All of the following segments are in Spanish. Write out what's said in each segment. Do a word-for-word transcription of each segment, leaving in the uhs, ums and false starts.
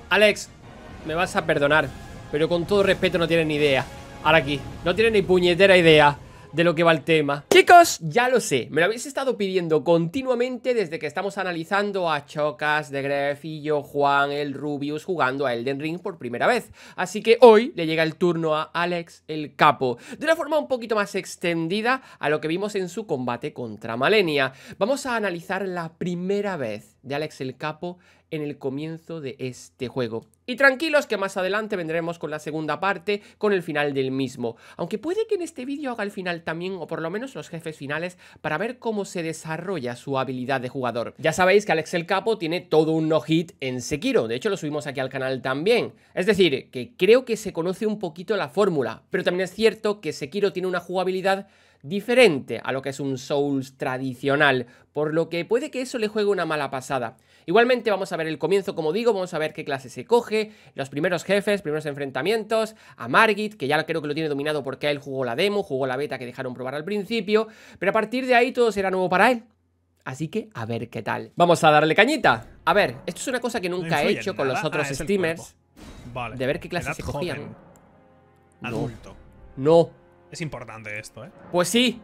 Alex, me vas a perdonar, pero con todo respeto no tienes ni idea. Ahora aquí, no tienes ni puñetera idea de lo que va el tema. Chicos, ya lo sé, me lo habéis estado pidiendo continuamente desde que estamos analizando a Chocas, The Gref y yo, Juan, el Rubius, jugando a Elden Ring por primera vez. Así que hoy le llega el turno a Alex el Capo, de una forma un poquito más extendida a lo que vimos en su combate contra Malenia. Vamos a analizar la primera vez de Alex el Capo en el comienzo de este juego. Y tranquilos que más adelante vendremos con la segunda parte, con el final del mismo. Aunque puede que en este vídeo haga el final también, o por lo menos los jefes finales, para ver cómo se desarrolla su habilidad de jugador. Ya sabéis que Alex el Capo tiene todo un no-hit en Sekiro, de hecho lo subimos aquí al canal también. Es decir, que creo que se conoce un poquito la fórmula, pero también es cierto que Sekiro tiene una jugabilidad diferente a lo que es un Souls tradicional, por lo que puede que eso le juegue una mala pasada. Igualmente vamos a ver el comienzo, como digo, vamos a ver qué clase se coge, los primeros jefes, primeros enfrentamientos, a Margit, que ya creo que lo tiene dominado porque él jugó la demo, jugó la beta que dejaron probar al principio, pero a partir de ahí todo será nuevo para él. Así que a ver qué tal. Vamos a darle cañita. A ver, esto es una cosa que nunca no he hecho con nada. los otros ah, streamers, vale. de ver qué clase Edad se cogían. joven. No. Adulto. No. Es importante esto, ¿eh? Pues sí.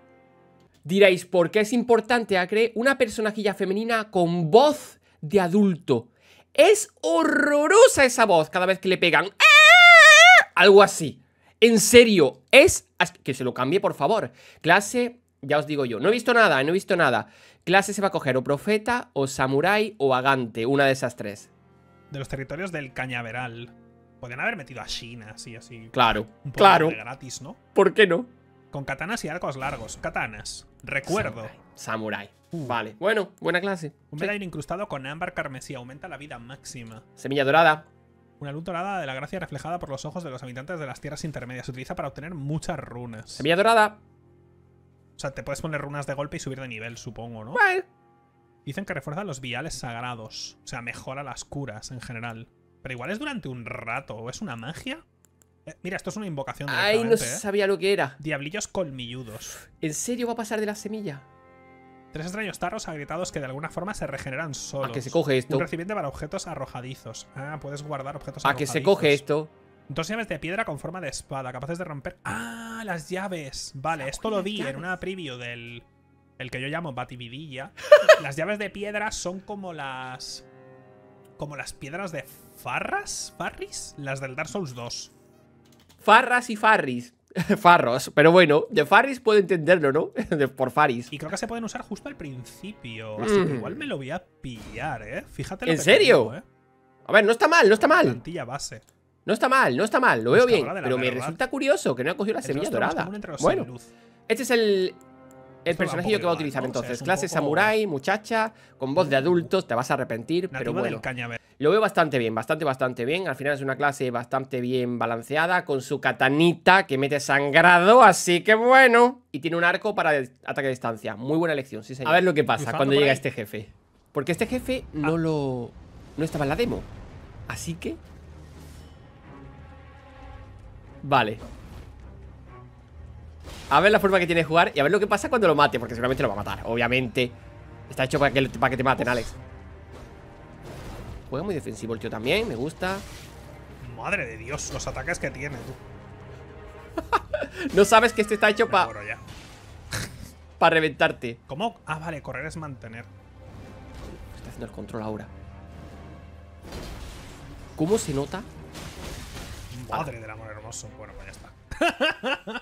Diréis, ¿por qué es importante, Acre? Una personajilla femenina con voz de adulto. Es horrorosa esa voz cada vez que le pegan. ¡Ah! Algo así. En serio, es... Que se lo cambie, por favor. Clase, ya os digo yo, no he visto nada, no he visto nada. Clase se va a coger o profeta, o samurái, o agante. Una de esas tres. De los territorios del Cañaveral. Podrían haber metido a China, así, así. Claro, un poco claro. de gratis, ¿no? ¿Por qué no? Con katanas y arcos largos. Katanas. Recuerdo. Samurai. Samurai. Uh. Vale, bueno, buena clase. Un Sí. medallón incrustado con ámbar carmesí. Aumenta la vida máxima. Semilla dorada. Una luz dorada de la gracia reflejada por los ojos de los habitantes de las tierras intermedias. Se utiliza para obtener muchas runas. Semilla dorada. O sea, te puedes poner runas de golpe y subir de nivel, supongo, ¿no? Bueno. Dicen que refuerza los viales sagrados. O sea, mejora las curas en general. Pero igual es durante un rato. ¿O es una magia? Eh, mira, esto es una invocación Ay, no directamente, ¿eh? sabía lo que era. Diablillos colmilludos. ¿En serio va a pasar de la semilla? Tres extraños tarros agrietados que de alguna forma se regeneran solos. ¿A que se coge esto? Un recipiente para objetos arrojadizos. Ah, puedes guardar objetos ¿A arrojadizos. que se coge esto? Dos llaves de piedra con forma de espada, capaces de romper... ¡Ah! Las llaves. Vale, esto lo vi en una preview del... El que yo llamo Batividilla. Las llaves de piedra son como las... Como las piedras de Farras. ¿Farris? Las del Dark Souls dos. Farras y farris. Farros, pero bueno, de farris puedo entenderlo, ¿no? De por faris. Y creo que se pueden usar justo al principio. Así que igual me lo voy a pillar, ¿eh? Fíjate lo ¿En que serio? te digo, ¿eh? A ver, no está mal, no está mal. Plantilla base. No está mal, no está mal, lo veo bien. Buscadora de la Pero me verdad. resulta curioso que no ha cogido la El semilla rostro más dorada. común entre los Bueno, sin luz. este es el... El Esto da un personajillo poco que va a igual, utilizar ¿no? O sea, entonces. es un Clase poco- samurái, muchacha, con voz de adultos, te vas a arrepentir, pero Nativo bueno. del Cañaveral. Lo veo bastante bien, bastante, bastante bien. Al final es una clase bastante bien balanceada, con su katanita que mete sangrado, así que bueno. Y tiene un arco para ataque a distancia. Muy buena elección, sí señor. A ver lo que pasa Cruzando cuando por llega ahí. este jefe. Porque este jefe no Ah. lo... No estaba en la demo. Así que... Vale. A ver la forma que tiene de jugar y a ver lo que pasa cuando lo mate, porque seguramente lo va a matar, obviamente. Está hecho para que, para que te maten, Alex. Juega muy defensivo el tío también, me gusta. Madre de Dios, los ataques que tiene, tú. No sabes que este está hecho Me para muero ya. pa reventarte. ¿Cómo? Ah, vale, correr es mantener. Está haciendo el control ahora. ¿Cómo se nota? Madre del amor hermoso. Bueno, pues ya está.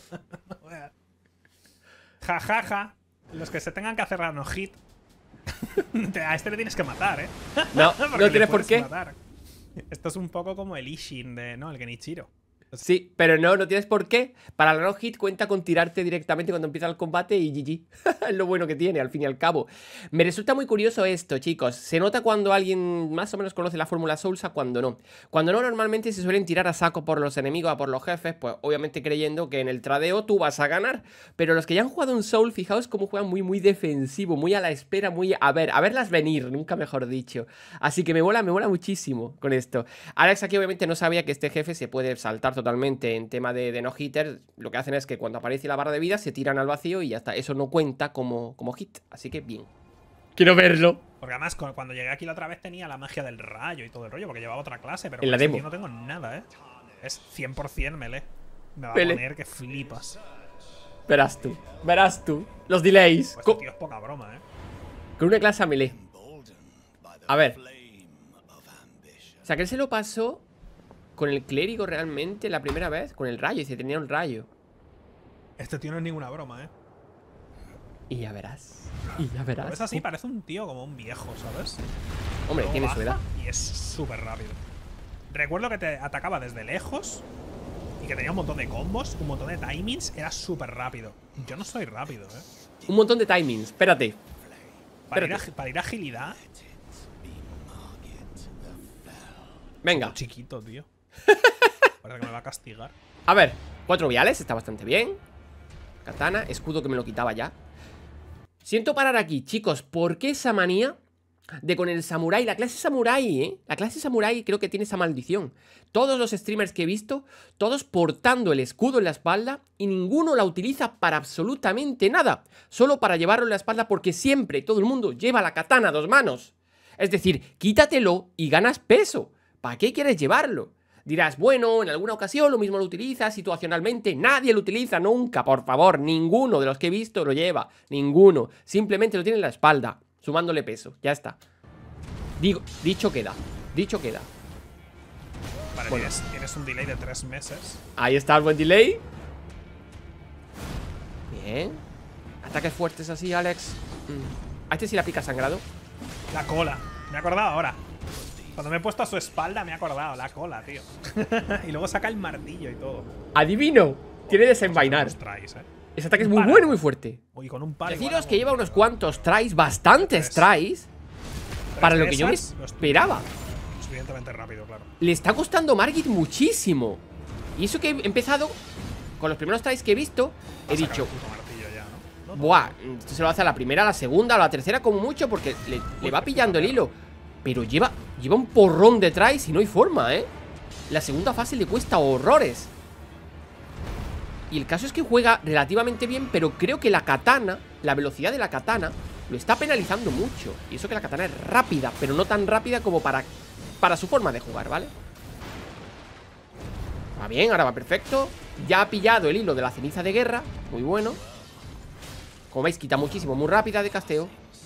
Ja, ja, ja. Los que se tengan que hacer la no-hit. A este le tienes que matar, ¿eh? No, Porque no le tienes por puedes qué. matar. Esto es un poco como el Ishin de... No, el Genichiro. Sí, pero no, no tienes por qué. Para la no hit cuenta con tirarte directamente cuando empieza el combate y G G. Es lo bueno que tiene, al fin y al cabo. Me resulta muy curioso esto, chicos. Se nota cuando alguien más o menos conoce la fórmula Souls a cuando no. Cuando no, normalmente se suelen tirar a saco por los enemigos, a por los jefes, pues obviamente creyendo que en el tradeo tú vas a ganar. Pero los que ya han jugado un Soul, fijaos cómo juegan muy, muy defensivo, muy a la espera, muy a ver, a verlas venir, nunca mejor dicho. Así que me mola, me mola muchísimo con esto. Alex aquí obviamente no sabía que este jefe se puede saltar totalmente en tema de, de no hitter. Lo que hacen es que cuando aparece la barra de vida se tiran al vacío y ya está. Eso no cuenta como, como hit, así que bien. Quiero verlo. Porque además cuando llegué aquí la otra vez tenía la magia del rayo y todo el rollo, porque llevaba otra clase, pero En la con este demo. tío no tengo nada, ¿eh? Es cien por cien melee. Me va Melee. a poner que flipas. Verás tú, verás tú. Los delays. Pues Co- este tío es poca broma, ¿eh? Con una clase a melee. A ver. O sea, que él se lo pasó con el clérigo realmente la primera vez. Con el rayo, y se tenía un rayo. Este tío no es ninguna broma, ¿eh? Y ya verás. Y ya Lo verás. ves así, parece un tío como un viejo, ¿sabes? Hombre, Luego tiene baja su edad. Y es súper rápido. Recuerdo que te atacaba desde lejos y que tenía un montón de combos, un montón de timings. Era súper rápido. Yo no soy rápido, ¿eh? Un montón de timings. Espérate. Para ir, a, Espérate. para ir a agilidad, Venga. chiquito, tío. Parece que me va a castigar. A ver. Cuatro viales. Está bastante bien. Katana. Escudo que me lo quitaba ya. Siento parar aquí, chicos. ¿Por qué esa manía de con el samurái? La clase samurái, ¿eh? La clase samurái creo que tiene esa maldición. Todos los streamers que he visto, todos portando el escudo en la espalda y ninguno la utiliza para absolutamente nada. Solo para llevarlo en la espalda porque siempre todo el mundo lleva la katana a dos manos. Es decir, quítatelo y ganas peso. ¿Para qué quieres llevarlo? Dirás, bueno, en alguna ocasión lo mismo lo utilizas situacionalmente. Nadie lo utiliza nunca, por favor. Ninguno de los que he visto lo lleva. Ninguno. Simplemente lo tiene en la espalda, sumándole peso. Ya está. Digo, dicho queda. Dicho queda. Vale, Bueno. tienes, tienes un delay de tres meses. Ahí está el buen delay. Bien. Ataques fuertes así, Alex. Mm. A este sí le aplica sangrado. La cola. Me he acordado ahora. Cuando me he puesto a su espalda me he acordado. La cola, tío. Y luego saca el martillo y todo. Adivino. Tiene desenvainar. Los tries, ¿eh? Ese ataque es Un muy palo. bueno y muy fuerte. Y con un palo. Deciros que lleva unos cuantos tries, bastantes tries, para lo que yo me esperaba. Suficientemente rápido, claro. Le está costando Margit muchísimo. Y eso que he empezado con los primeros tries que he visto, he Va a sacar dicho, el puto martillo ya, ¿no? No, buah, esto se lo hace a la primera, a la segunda, a la tercera como mucho, porque le, le va pillando el hilo. Pero lleva, lleva un porrón de tries y no hay forma, ¿eh? La segunda fase le cuesta horrores. Y el caso es que juega relativamente bien, pero creo que la katana, la velocidad de la katana, lo está penalizando mucho. Y eso que la katana es rápida, pero no tan rápida como para, para su forma de jugar, ¿vale? Va bien, ahora va perfecto. Ya ha pillado el hilo de la ceniza de guerra. Muy bueno. Como veis, quita muchísimo, muy rápida de casteo.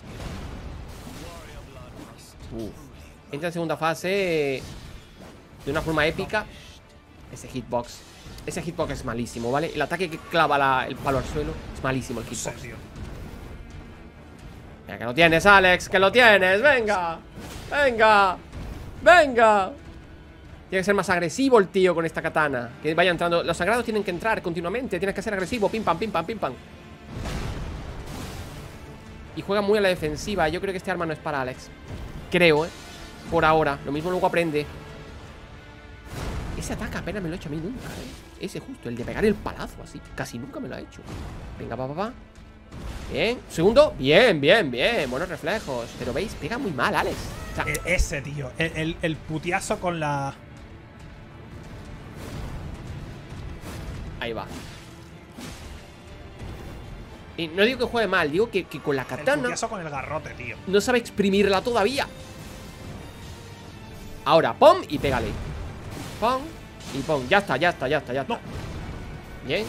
Uf. Entra en segunda fase de una forma épica. Ese hitbox. Ese hitbox es malísimo, ¿vale? El ataque que clava la- el palo al suelo es malísimo el no sé, hitbox. tío. Venga, que lo tienes, Alex, que lo tienes. Venga, venga, venga. Tiene que ser más agresivo el tío con esta katana. Que vaya entrando. Los sagrados tienen que entrar continuamente. Tienes que ser agresivo. Pim, pam, pim, pam, pim, pam. Y juega muy a la defensiva. Yo creo que este arma no es para Alex. Creo, ¿eh? Por ahora. Lo mismo luego aprende. Ese ataque apenas me lo ha hecho a mí nunca, ¿eh? Ese justo, el de pegar el palazo así. Casi nunca me lo ha hecho. Venga, va, va, va. Bien. Segundo. Bien, bien, bien. Buenos reflejos. Pero veis, pega muy mal, Alex. O sea, E- ese, tío. El, el, el putiazo con la. ahí va. Y no digo que juegue mal, digo que, que con la El katana putiazo con el garrote, tío. no sabe exprimirla todavía. Ahora, pom y pégale. Pom y pom. Ya está, ya está, ya está, ya está. No. Bien.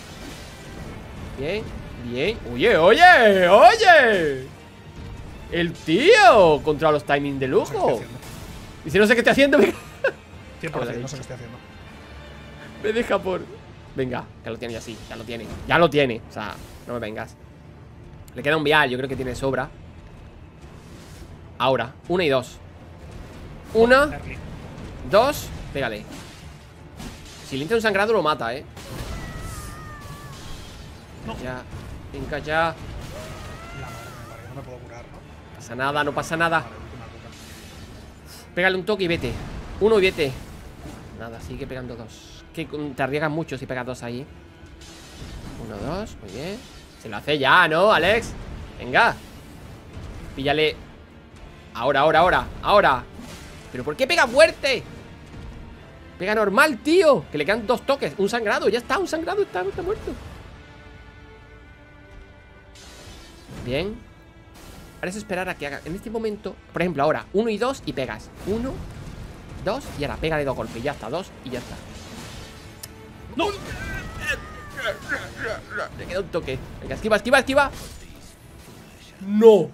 Bien, bien. Oye, oye, oye. El tío contra los timings de No sé qué estoy lujo. haciendo. Y si no sé qué estoy haciendo, me, cien por cien, no sé qué estoy haciendo. me deja por... Venga, ya lo tiene ya sí, ya lo tiene. Ya lo tiene, o sea, no me vengas. Le queda un vial, yo creo que tiene sobra. Ahora, una y dos. Una, Early. dos, pégale. Si le entra un sangrado lo mata, eh. No. Ya, venga ya. La madre que me parió, no me puedo curar, ¿no? No pasa nada, no pasa nada. Vale, última cuca. Pégale un toque y vete. Uno y vete. Nada, sigue pegando dos. Que te arriesgas mucho si pegas dos ahí. Uno, dos, muy bien. Se lo hace ya, ¿no, Alex? Venga. Píllale. Ahora, ahora, ahora, ahora. ¿Pero por qué pega fuerte? Pega normal, tío. Que le quedan dos toques. Un sangrado, ya está, un sangrado, está, está muerto. Bien. Ahora es esperar a que haga. En este momento, por ejemplo, ahora, uno y dos y pegas. Uno, dos y ahora pégale dos golpes. Ya está, dos y ya está. ¡No! Le queda un toque. Venga, esquiva, esquiva, esquiva. No.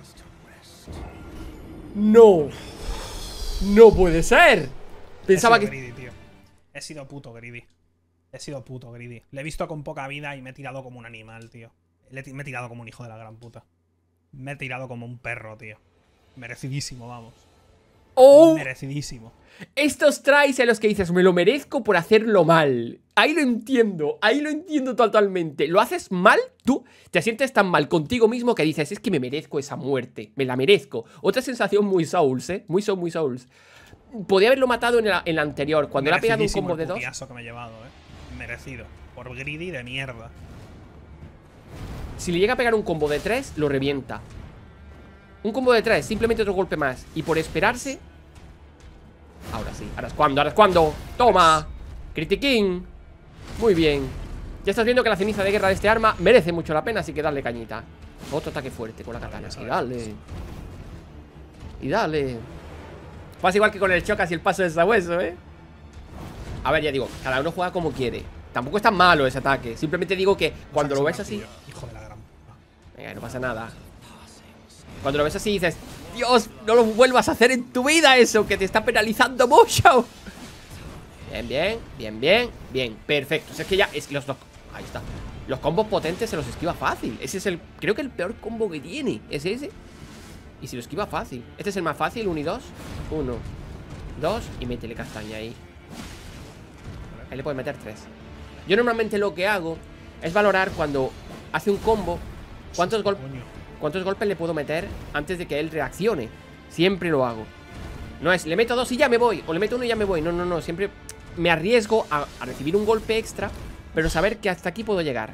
No. No puede ser. Pensaba He sido que... greedy, tío. He sido puto greedy. He sido puto greedy. Le he visto con poca vida y me he tirado como un animal, tío. Le he, me he tirado como un hijo de la gran puta. Me he tirado como un perro, tío. Merecidísimo, vamos. ¡Oh! Merecidísimo. Estos tries en los que dices, me lo merezco por hacerlo mal. Ahí lo entiendo, ahí lo entiendo totalmente. Lo haces mal, tú te sientes tan mal contigo mismo que dices, es que me merezco esa muerte, me la merezco. Otra sensación muy Souls, ¿eh? Muy Souls, muy Souls. Podía haberlo matado en la, en la anterior, cuando le ha pegado un combo de dos. Que me he llevado, ¿eh? Merecido. Por greedy de mierda. Si le llega a pegar un combo de tres, lo revienta. Un combo de tres, simplemente otro golpe más. Y por esperarse... Ahora sí, ahora es cuando, ahora es cuando. Toma, critiquín. Muy bien. Ya estás viendo que la ceniza de guerra de este arma merece mucho la pena, así que dale cañita. Otro ataque fuerte con la katana. Y dale. Y dale. Pasa igual que con el chocas y el paso de sabueso, ¿eh? A ver, ya digo, cada uno juega como quiere. Tampoco es tan malo ese ataque. Simplemente digo que cuando lo ves así... Hijo de la gran puta. Venga, no pasa nada. Cuando lo ves así dices, Dios, no lo vuelvas a hacer en tu vida eso, que te está penalizando mucho. Bien, bien, bien, bien, bien, perfecto. O sea, es que ya, es los, los, ahí está. Los combos potentes se los esquiva fácil. Ese es el, creo que el peor combo que tiene, es ese. Y se lo esquiva fácil. Este es el más fácil, uno y dos. Uno, dos y métele castaña ahí. Ahí le puedes meter tres. Yo normalmente lo que hago es valorar cuando hace un combo cuántos golpes... ¿Cuántos golpes le puedo meter antes de que él reaccione? Siempre lo hago. No es, le meto dos y ya me voy. O le meto uno y ya me voy. No, no, no. Siempre me arriesgo a, a recibir un golpe extra, pero saber que hasta aquí puedo llegar.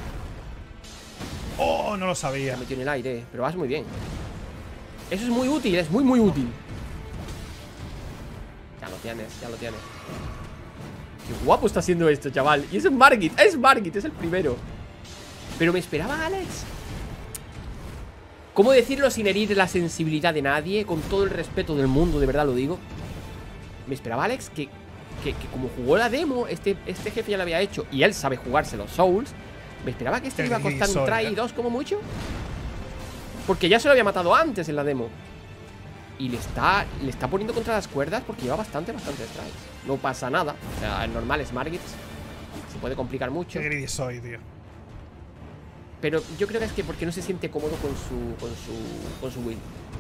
Oh, no lo sabía. Me metió en el aire, pero vas muy bien. Eso es muy útil, es muy, muy útil. Ya lo tienes, ya lo tienes. Qué guapo está haciendo esto, chaval. Y es un Margit, es Margit, es el primero. Pero me esperaba Alex. ¿Cómo decirlo sin herir la sensibilidad de nadie? Con todo el respeto del mundo, de verdad lo digo. Me esperaba Alex que, que, que como jugó la demo, este, este jefe ya lo había hecho y él sabe jugarse los Souls. Me esperaba que este le iba a costar un try y dos como mucho. Porque ya se lo había matado antes en la demo. Y le está, le está poniendo contra las cuerdas porque lleva bastante, bastante tries. No pasa nada. O sea, el normal es Margit. Se puede complicar mucho. Qué greedy soy, tío. Pero yo creo que es que porque no se siente cómodo con su con su con su win.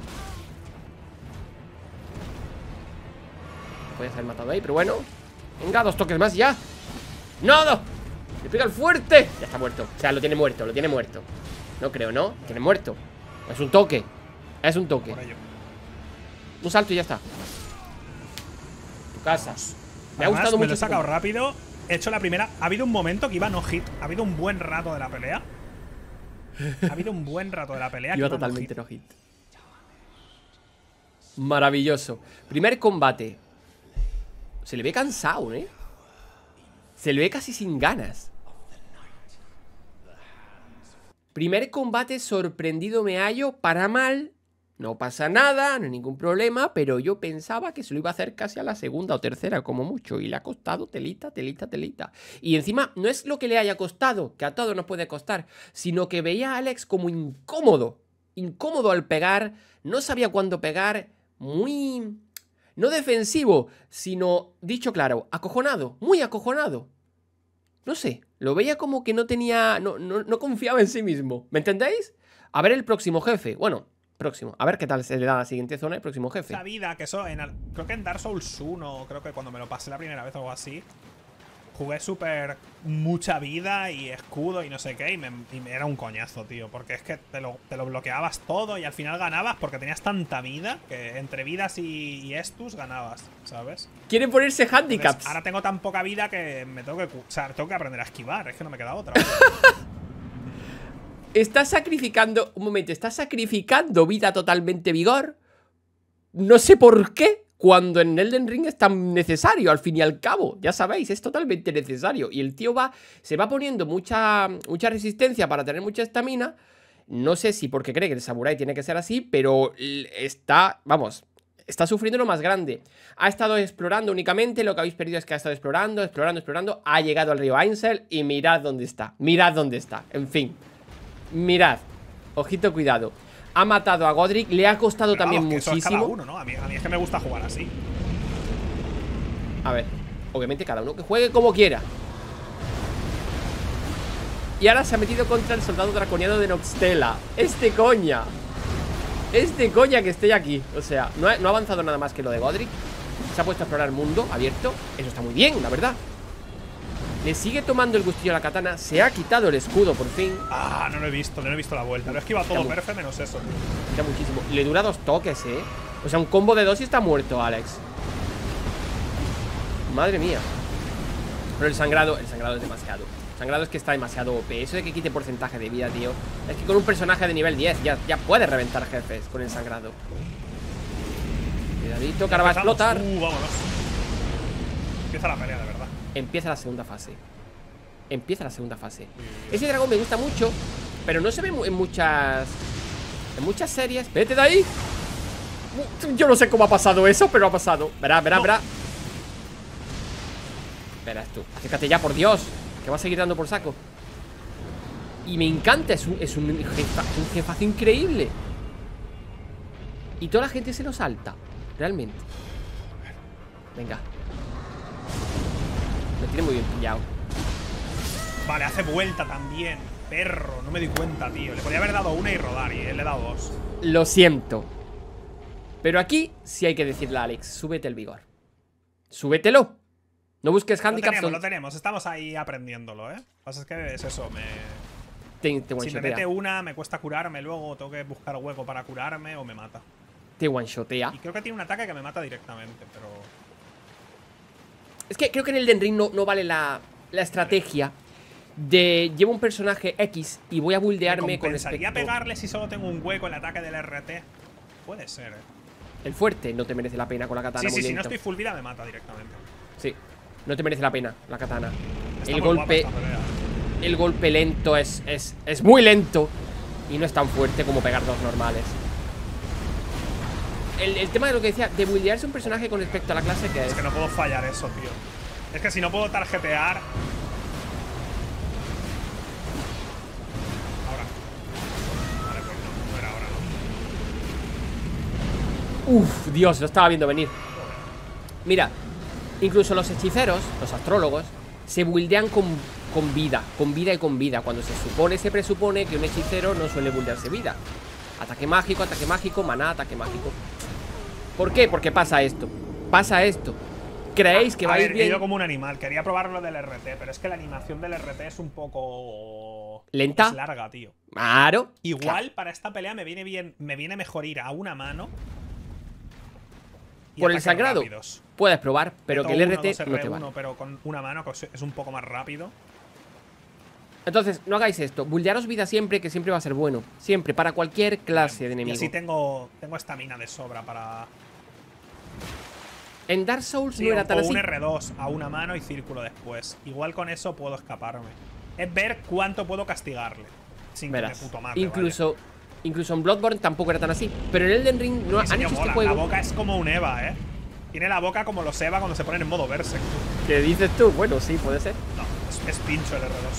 Puede haber matado ahí, pero bueno. Venga, dos toques más ya. ¡No, no! ¡Le pega el fuerte! Ya está muerto. O sea, lo tiene muerto, lo tiene muerto. No creo, ¿no? Tiene muerto. Es un toque. Es un toque. Un salto y ya está. Tu casa. Me ha gustado mucho. Me lo he sacado rápido. He hecho la primera. Ha habido un momento que iba no hit. Ha habido un buen rato de la pelea. Ha habido un buen rato de la pelea. Iba totalmente no hit. Maravilloso. Primer combate. Se le ve cansado, ¿eh? Se le ve casi sin ganas. Primer combate sorprendido me hallo. Para mal. No pasa nada, no hay ningún problema. Pero yo pensaba que se lo iba a hacer casi a la segunda o tercera, como mucho. Y le ha costado telita, telita, telita. Y encima no es lo que le haya costado, que a todos nos puede costar, sino que veía a Alex como incómodo. Incómodo al pegar. No sabía cuándo pegar. Muy... no defensivo, sino, dicho claro, acojonado. Muy acojonado. No sé, lo veía como que no tenía... No, no, no confiaba en sí mismo. ¿Me entendéis? A ver el próximo jefe. Bueno... Próximo, a ver qué tal se le da a la siguiente zona. El próximo jefe. La vida, que eso en, creo que en Dark Souls uno, creo que cuando me lo pasé la primera vez o algo así, jugué súper mucha vida y escudo y no sé qué, y me, y me era un coñazo, tío. Porque es que te lo, te lo bloqueabas todo y al final ganabas porque tenías tanta vida que entre vidas y, y estus ganabas, ¿sabes? Quieren ponerse handicaps. Entonces, ahora tengo tan poca vida que me tengo que, o sea, tengo que aprender a esquivar, es que no me queda otra. Estás sacrificando... Un momento, estás sacrificando vida totalmente vigor. No sé por qué. Cuando en Elden Ring es tan necesario, al fin y al cabo. Ya sabéis, es totalmente necesario. Y el tío va... Se va poniendo mucha, mucha resistencia para tener mucha estamina. No sé si porque cree que el samurái tiene que ser así, pero está, vamos, está sufriendo lo más grande. Ha estado explorando únicamente, lo que habéis perdido es que ha estado explorando, explorando, explorando. Ha llegado al río Ainsel y mirad dónde está. Mirad dónde está, en fin. Mirad, ojito, cuidado. Ha matado a Godric, le ha costado pero también vamos, que muchísimo. eso es cada uno, ¿no? A mí, a mí es que me gusta jugar así. A ver, obviamente cada uno que juegue como quiera. Y ahora se ha metido contra el soldado draconiano de Noxtella. Este coña. Este coña que esté aquí. O sea, no ha, no ha avanzado nada más que lo de Godric. Se ha puesto a explorar el mundo abierto. Eso está muy bien, la verdad. Le sigue tomando el gustillo a la katana. Se ha quitado el escudo por fin. Ah, no lo he visto, no he visto la vuelta. No es que iba todo perfecto menos eso. Quita muchísimo. Le dura dos toques, eh. O sea, un combo de dos y está muerto, Alex. Madre mía. Pero el sangrado, el sangrado es demasiado. El sangrado es que está demasiado O P. Eso de que quite porcentaje de vida, tío. Es que con un personaje de nivel diez ya, ya puede reventar jefes con el sangrado. Cuidadito, que ahora va a explotar. Uh, vámonos. Empieza la pelea, de verdad. Empieza la segunda fase. Empieza la segunda fase. Ese dragón me gusta mucho, pero no se ve en muchas En muchas series. Vete de ahí. Yo no sé cómo ha pasado eso, pero ha pasado. Verás, verás, no. verás. Verás tú. Acércate ya, por Dios, que va a seguir dando por saco. Y me encanta, es un, es un, jefa, un jefazo increíble. Y toda la gente se lo salta. Realmente. Venga. Lo tiene muy bien pillado. Vale, hace vuelta también. Perro, no me di cuenta, tío. Le podía haber dado una y rodar y él le he dado dos. Lo siento. Pero aquí sí hay que decirle a Alex, súbete el vigor. Súbetelo. No busques handicaps. Lo tenemos, lo tenemos. Estamos ahí aprendiéndolo, ¿eh? Lo que pasa es que es eso, me... Te, te si me mete una, me cuesta curarme luego, tengo que buscar hueco para curarme o me mata. Te one-shotea. Y creo que tiene un ataque que me mata directamente, pero... Es que creo que en el Elden Ring no, no vale la, la estrategia de llevo un personaje X y voy a buildearme con respecto... ¿Compensaría pegarle si solo tengo un hueco en el ataque del R T? Puede ser, ¿eh? El fuerte no te merece la pena con la katana. Sí, sí, muy si no lento. estoy full vida me mata directamente. Sí, no te merece la pena la katana. Está El muy golpe guapa esta pelea. El golpe lento es, es, es muy lento. Y no es tan fuerte como pegar dos normales. El, el tema de lo que decía, de buildearse un personaje con respecto a la clase que es. Es que no puedo fallar eso, tío. Es que si no puedo tarjetear... Ahora. Vale, pues no, no era ahora, no. Uf, Dios, lo estaba viendo venir. Mira, incluso los hechiceros, los astrólogos, se buildean con, con vida, con vida y con vida. Cuando se supone, se presupone que un hechicero no suele buildearse vida. Ataque mágico, ataque mágico, maná, ataque mágico. ¿Por qué? Porque pasa esto. Pasa esto. ¿Creéis que a vais ver, bien? He ido como un animal, quería probar lo del R T, pero es que la animación del R T es un poco... ¿Lenta? Es larga, tío. Claro. Igual Claro. para esta pelea me viene bien, me viene mejor ir a una mano. y Por el ataques sangrado rápidos. puedes probar, pero Meto que el uno, R T dos no te R uno, vale. pero con una mano que es un poco más rápido. Entonces, no hagáis esto. Buildearos vida siempre, que siempre va a ser bueno. Siempre, para cualquier clase de Y enemigo. así tengo tengo estamina de sobra para... En Dark Souls Sí, no era o tan así. un R dos a una mano y círculo después. Igual con eso puedo escaparme. Es ver cuánto puedo castigarle sin Verás. que me puto mate, Incluso, ¿vale? incluso en Bloodborne tampoco era tan así. Pero en Elden Ring no Ese han tío hecho este mola. juego. La boca es como un Eva, ¿eh? Tiene la boca como los Eva cuando se ponen en modo Berserk. ¿Qué dices tú? Bueno, sí, puede ser. No, es, es pincho el R dos.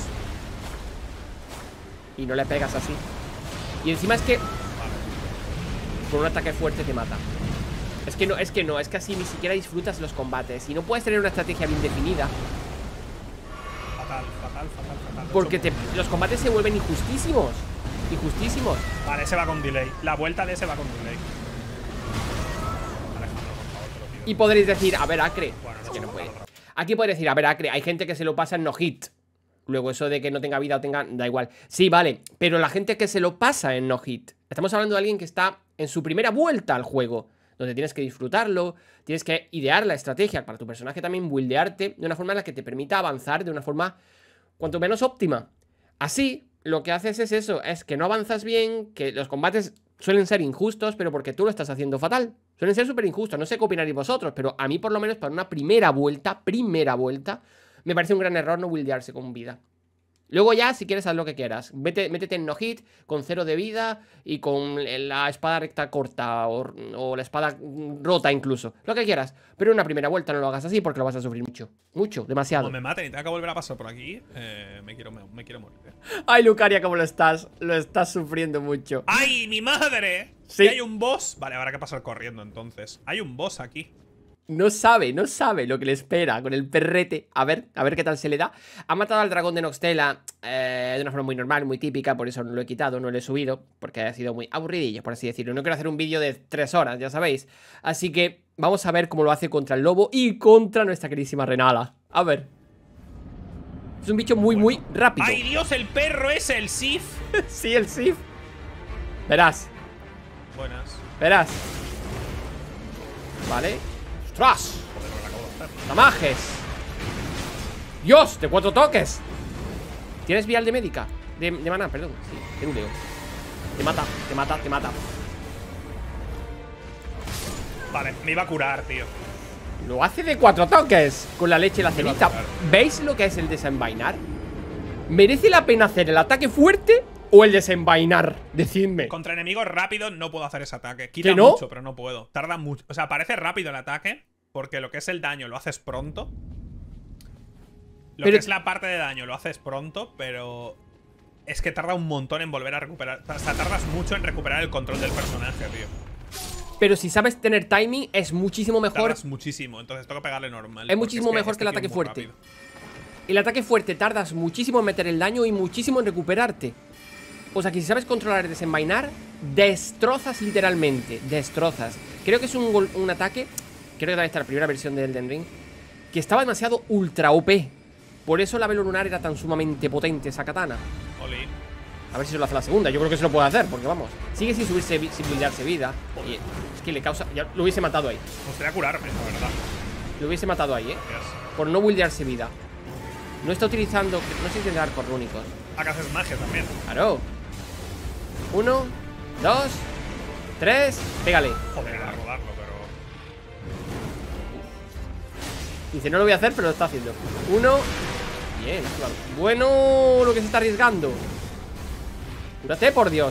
Y no le pegas así. Y encima es que Vale. con un ataque fuerte te mata. Es que no, es que no, es que así ni siquiera disfrutas los combates. Y no puedes tener una estrategia bien definida. Fatal, fatal, fatal, fatal. Porque Lo he te, hecho muy bien. los combates se vuelven injustísimos. Injustísimos. Vale, ese va con delay. La vuelta de ese va con delay. Alejandro, por favor, te lo pido. Y podréis decir, a ver, Acre. Bueno, Es no que se no puede. puede. Aquí podéis decir, a ver, Acre, hay gente que se lo pasa en no hit. Luego eso de que no tenga vida o tenga, da igual. Sí, vale, pero la gente que se lo pasa en no hit. Estamos hablando de alguien que está en su primera vuelta al juego, donde tienes que disfrutarlo, tienes que idear la estrategia para tu personaje también, buildearte de una forma en la que te permita avanzar de una forma cuanto menos óptima. Así, lo que haces es eso, es que no avanzas bien, que los combates suelen ser injustos, pero porque tú lo estás haciendo fatal. Suelen ser súper injustos, no sé qué opinaréis vosotros, pero a mí por lo menos para una primera vuelta, primera vuelta, me parece un gran error no buildearse con vida. Luego ya, si quieres, haz lo que quieras. Vete, métete en no hit, con cero de vida y con la espada recta corta o, o la espada rota incluso. Lo que quieras. Pero en una primera vuelta no lo hagas así porque lo vas a sufrir mucho. Mucho, demasiado. Como me maten y tenga que volver a pasar por aquí, eh, me, quiero, me, me quiero morir. Eh. Ay, Lucaria, ¿cómo lo estás? Lo estás sufriendo mucho. ¡Ay, mi madre! Sí. ¿Y hay un boss? Vale, habrá que pasar corriendo entonces. Hay un boss aquí. No sabe, no sabe lo que le espera con el perrete. A ver, a ver qué tal se le da. Ha matado al dragón de Noxtela eh, de una forma muy normal, muy típica. Por eso no lo he quitado, no lo he subido. Porque ha sido muy aburridillo, por así decirlo. No quiero hacer un vídeo de tres horas, ya sabéis. Así que vamos a ver cómo lo hace contra el lobo y contra nuestra queridísima Renala. A ver. Es un bicho muy, muy rápido. ¡Ay, Dios! El perro es el Sif. Sí, el Sif. Verás. Buenas. Verás. Vale. ¡Ostras! ¡Damajes! ¡Dios! ¡De cuatro toques! ¿Tienes vial de médica? De, de maná, perdón. Sí, de un leo. Te mata, te mata, te mata. Vale, me iba a curar, tío. Lo hace de cuatro toques. Con la leche y la Me iba a cenita. curar. ¿Veis lo que es el desenvainar? ¿Merece la pena hacer el ataque fuerte o el desenvainar? Decidme. Contra enemigos rápidos no puedo hacer ese ataque. Quita ¿Que no? mucho, pero no puedo. Tarda mucho. O sea, parece rápido el ataque, porque lo que es el daño lo haces pronto. Lo Pero- que es la parte de daño lo haces pronto, pero es que tarda un montón en volver a recuperar. O sea, tardas mucho en recuperar el control del personaje, tío. Pero si sabes tener timing, es muchísimo mejor. Tardas muchísimo, entonces tengo que pegarle normal. Es porque muchísimo mejor este que el tío ataque es muy fuerte. rápido. El ataque fuerte tardas muchísimo en meter el daño y muchísimo en recuperarte. O sea que si sabes controlar y desenvainar, destrozas literalmente. Destrozas. Creo que es un, gol- un ataque. Creo que también está la primera versión de Elden Ring. Que estaba demasiado ultra O P. Por eso la velo lunar era tan sumamente potente esa katana. Oli. A ver si se lo hace la segunda. Yo creo que se lo puede hacer, porque vamos. Sigue sin subirse, vi- sin buildarse vida. Y es que le causa. Ya lo hubiese matado ahí. Me gustaría curarme, la verdad. Lo hubiese matado ahí, eh. Gracias. Por no buildarse vida. No está utilizando. No sé si tendrá arcos rúnicos. Acá haces magia también. Claro. Uno, dos, tres. Pégale. Joder, a rodarlo, pero. Dice, no lo voy a hacer, pero lo está haciendo. Uno. Bien, claro. Bueno, lo que se está arriesgando. Cúrate, por Dios.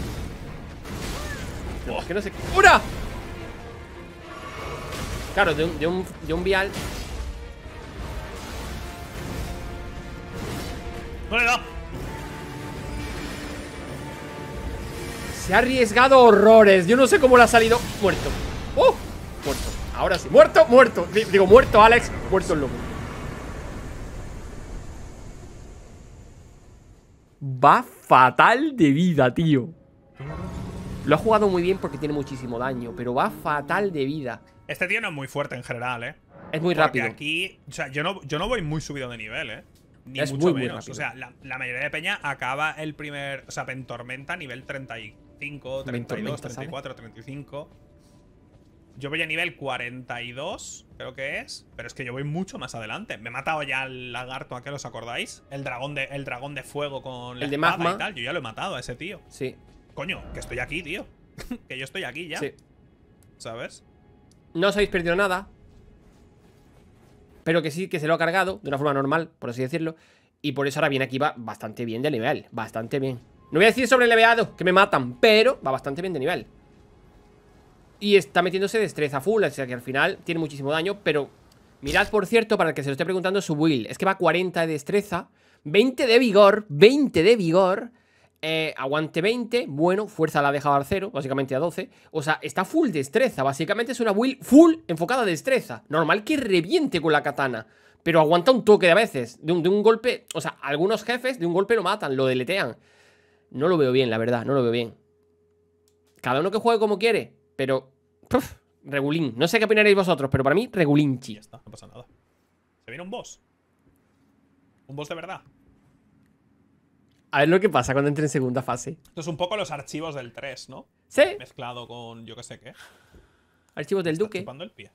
No, es que no se cura. Claro, de un, de un, de un vial. No le da. Se ha arriesgado horrores. Yo no sé cómo le ha salido. Muerto. ¡Oh! Muerto. Ahora sí. Muerto, muerto. D- Digo, muerto, Alex. Muerto el lobo. Va fatal de vida, tío. Lo ha jugado muy bien porque tiene muchísimo daño, pero va fatal de vida. Este tío no es muy fuerte en general, eh. Es muy Porque rápido. aquí, o sea, yo no, yo no voy muy subido de nivel, eh. Ni Es mucho muy, muy menos. rápido. O sea, la, la mayoría de peña acaba el primer. O sea, en tormenta nivel treinta y cinco, treinta y dos, Tormenta, treinta y cuatro, treinta y cinco. Yo voy a nivel cuarenta y dos, creo que es. Pero es que yo voy mucho más adelante. Me he matado ya al lagarto aquel, ¿os acordáis? El dragón de, el dragón de fuego con la El de espada magma. y tal. Yo ya lo he matado a ese tío. Sí, Coño, que estoy aquí, tío. Que yo estoy aquí ya. sí. ¿Sabes? No os habéis perdido nada. Pero que sí, que se lo ha cargado de una forma normal, por así decirlo. Y por eso ahora viene aquí, va bastante bien de nivel. Bastante bien. No voy a decir sobre leveado, que me matan, pero va bastante bien de nivel. Y está metiéndose destreza full, o sea que al final tiene muchísimo daño. Pero mirad, por cierto, para el que se lo esté preguntando, su build. Es que va a cuarenta de destreza, veinte de vigor, veinte de vigor, eh, aguante veinte, bueno, fuerza la ha dejado al cero, básicamente a doce. O sea, está full destreza, básicamente es una build full enfocada a destreza. Normal que reviente con la katana, pero aguanta un toque de a veces, de un, de un golpe. O sea, algunos jefes de un golpe lo matan, lo deletean. No lo veo bien, la verdad, no lo veo bien. Cada uno que juegue como quiere, pero puf, regulín. No sé qué opinaréis vosotros, pero para mí, regulinchi. Ya está, no pasa nada. Se viene un boss. Un boss de verdad. A ver lo que pasa cuando entre en segunda fase. Esto es un poco los archivos del tres, ¿no? ¿Sí? Mezclado con yo que sé qué. Archivos del Está duque. chupando el pie.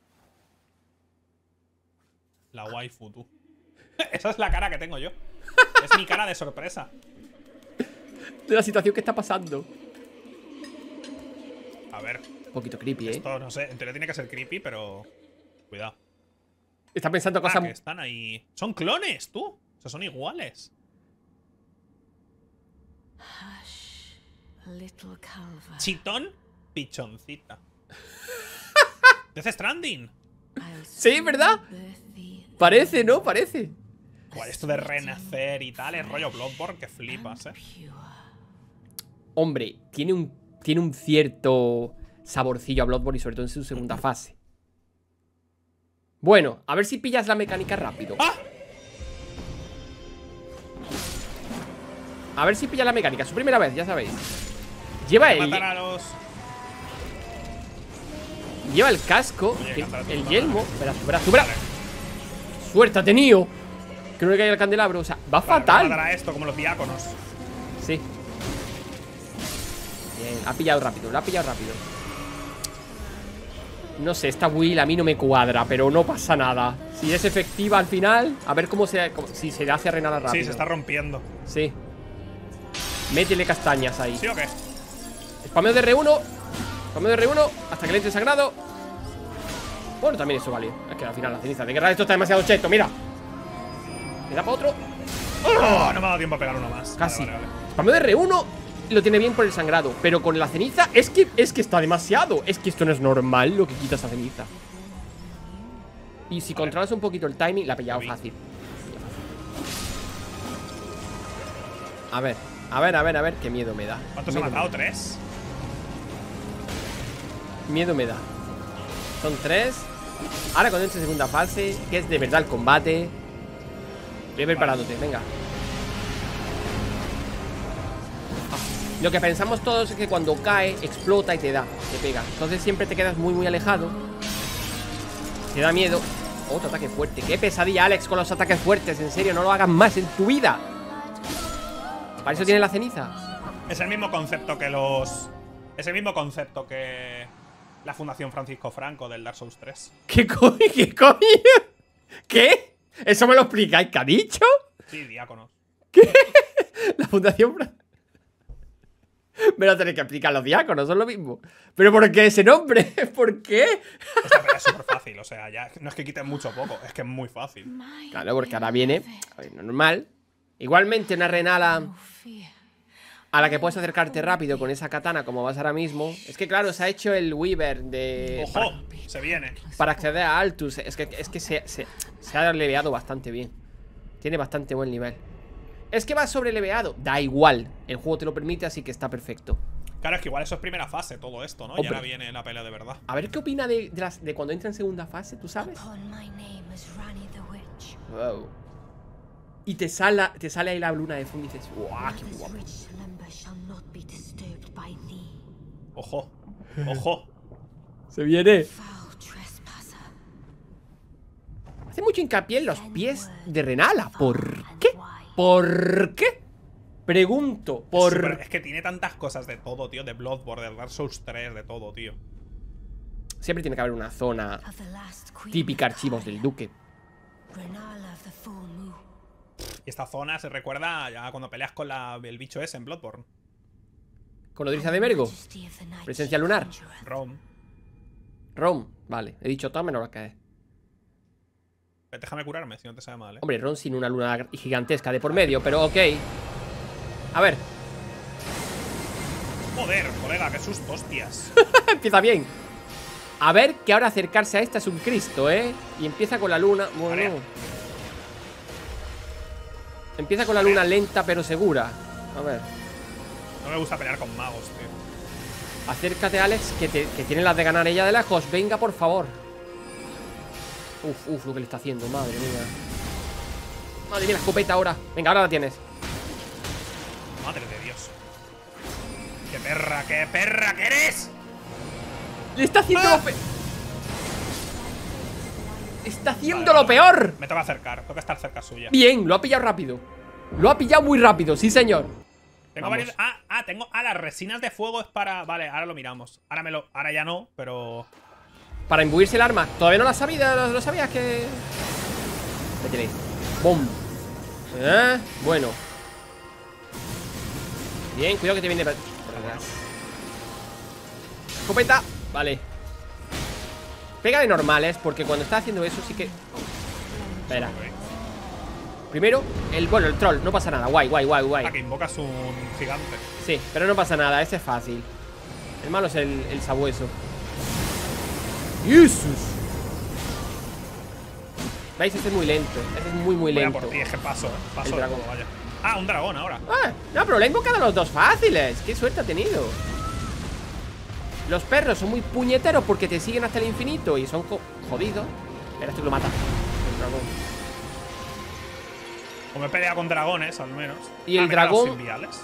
La waifu, tú. Esa es la cara que tengo yo. Es mi cara de sorpresa. De la situación que está pasando. A ver, Un poquito creepy, ¿eh? esto no sé. En teoría tiene que ser creepy, pero. Cuidado. Está pensando Ah, cosas... que están ahí. Son clones, tú. O sea, son iguales. Chitón, pichoncita. Death Stranding. Sí, ¿verdad? Parece, ¿no? Parece. Guay, esto de renacer y tal, es rollo Bloodborne que flipas, eh. Hombre, tiene un, tiene un cierto saborcillo a Bloodborne y sobre todo en su segunda fase. Bueno, a ver si pillas la mecánica rápido. ¡Ah! A ver si pillas la mecánica, su primera vez, ya sabéis. Lleva el... Matar a los... Lleva el casco, Oye, el, el yelmo. Verás, verás, tú, verás. Suerte ha tenido. Que no le caiga el candelabro, o sea, va Vale, fatal. voy a matar a esto como los diáconos. Sí. Bien, ha pillado rápido, lo ha pillado rápido. No sé, esta Will a mí no me cuadra, pero no pasa nada. Si es efectiva al final, a ver cómo se... Cómo, si se le hace renada rápido. Sí, se está rompiendo. Sí. Métele castañas ahí. ¿Sí o qué? Spameo de R uno. Spameo de R uno hasta que le entre sagrado. Bueno, también eso vale. Es que al final la ceniza de guerra esto está demasiado cheto, mira. Le da para otro. Oh, no me ha dado tiempo a pegar uno más. Casi. Vale, vale, vale. Spameo de R uno lo tiene bien por el sangrado, pero con la ceniza es que, es que está demasiado. Es que esto no es normal lo que quita esa ceniza. Y si Vale. controlas un poquito el timing, la ha pillado fácil. A ver, a ver, a ver, a ver. Qué miedo me da. ¿Cuántos he Miedo matado? me da. ¿Tres? Miedo me da. Son tres. Ahora cuando entre segunda fase, que es de verdad el combate. Ve preparándote, venga. Ah, lo que pensamos todos es que cuando cae, explota y te da, te pega. Entonces siempre te quedas muy muy alejado. Te da miedo. Otro ataque fuerte. Qué pesadilla, Alex, con los ataques fuertes. En serio, no lo hagas más en tu vida. Para eso tiene la ceniza. Es el mismo concepto que los... Es el mismo concepto que la Fundación Francisco Franco del Dark Souls tres. ¿Qué coño? ¿Qué coño? ¿Qué? ¿Eso me lo explicáis? ¿Qué ha dicho? Sí, diáconos. La fundación... Fra- Me lo tenéis que explicar los diáconos, son lo mismo. ¿Pero por qué ese nombre? ¿Por qué? Esta pelea es súper fácil, o sea, ya no es que quiten mucho poco, es que es muy fácil. Claro, porque ahora viene a ver, normal. Igualmente una renala a la que puedes acercarte rápido con esa katana como vas ahora mismo. Es que claro, se ha hecho el Weaver de... ¡Ojo! Para, Se viene. para acceder a Altus. Es que, es que se, se, se ha leveado bastante bien. Tiene bastante buen nivel. Es que va sobreleveado. Da igual, el juego te lo permite, así que está perfecto. Claro, es que igual eso es primera fase, todo esto, ¿no? Y Hombre. ahora viene la pelea de verdad. A ver qué opina de, de, las, de cuando entra en segunda fase, ¿tú sabes? Wow. Y te sale, te sale ahí la luna de fondo y dices, ¡guau, qué guapo! ¡Ojo! ¡Ojo! Se viene. Hace mucho hincapié en los pies de Renala. ¿Por qué? ¿Por qué? Pregunto, ¿por Es, super- es que tiene tantas cosas de todo, tío. De Bloodborne, de Dark Souls tres, de todo, tío. Siempre tiene que haber una zona típica archivos del duque. Y esta zona se recuerda ya cuando peleas con la, el bicho ese en Bloodborne. Con Odrisa de Mergo. Presencia lunar. Rom. Ron, vale. He dicho todo menos lo que es. Déjame curarme, si no te sabe mal, ¿eh? Hombre, Ron sin una luna gigantesca de por medio, pero ok. A ver. Joder, colega, qué susto, hostias. Empieza bien. A ver, que ahora acercarse a esta es un Cristo, ¿eh? Y empieza con la luna. Bueno. Vale. Empieza con la luna lenta pero segura. A ver. No me gusta pelear con magos, tío. Acércate, Alex, que, te, que tiene las de ganar ella de lejos. Venga, por favor. Uf, uf, lo que le está haciendo, madre mía. Madre mía, la escopeta ahora. Venga, ahora la tienes. Madre de Dios. ¡Qué perra, qué perra que eres! Le está haciendo ¡Ah! lo peor. Está haciendo Vale, lo vale. peor. Me toca acercar, tengo que estar cerca suya. Bien, lo ha pillado rápido. Lo ha pillado muy rápido, sí señor. Tengo Vamos. varios. Ah, ah, tengo. Ah, las resinas de fuego es para. Vale, ahora lo miramos. Ahora me lo. Ahora ya no, pero. Para imbuirse el arma. Todavía no la sabía, lo, lo sabías que... ¿Qué tenéis? ¡Bum! ¿Eh? Bueno. Bien, cuidado que te viene por atrás. Escopeta. Vale. Pega de normales, porque cuando está haciendo eso sí que... Espera. Primero, el, bueno, el troll, no pasa nada. Guay, guay, guay, guay. Ah, que invocas un gigante. Sí, pero no pasa nada, este es fácil. El malo es el, el sabueso. ¡Jesús! ¿Veis? Este es muy lento. Este es muy, muy Voy a lento. por ti, es que paso, eh. Paso El de dragón. todo, vaya. Ah, un dragón ahora. Ah, no, pero le he invocado a los dos fáciles. Qué suerte ha tenido. Los perros son muy puñeteros porque te siguen hasta el infinito y son jodidos. Verás tú que lo mata. El dragón. Como he peleado con dragones, al menos. Y el Ah, mira, dragón- los inviales.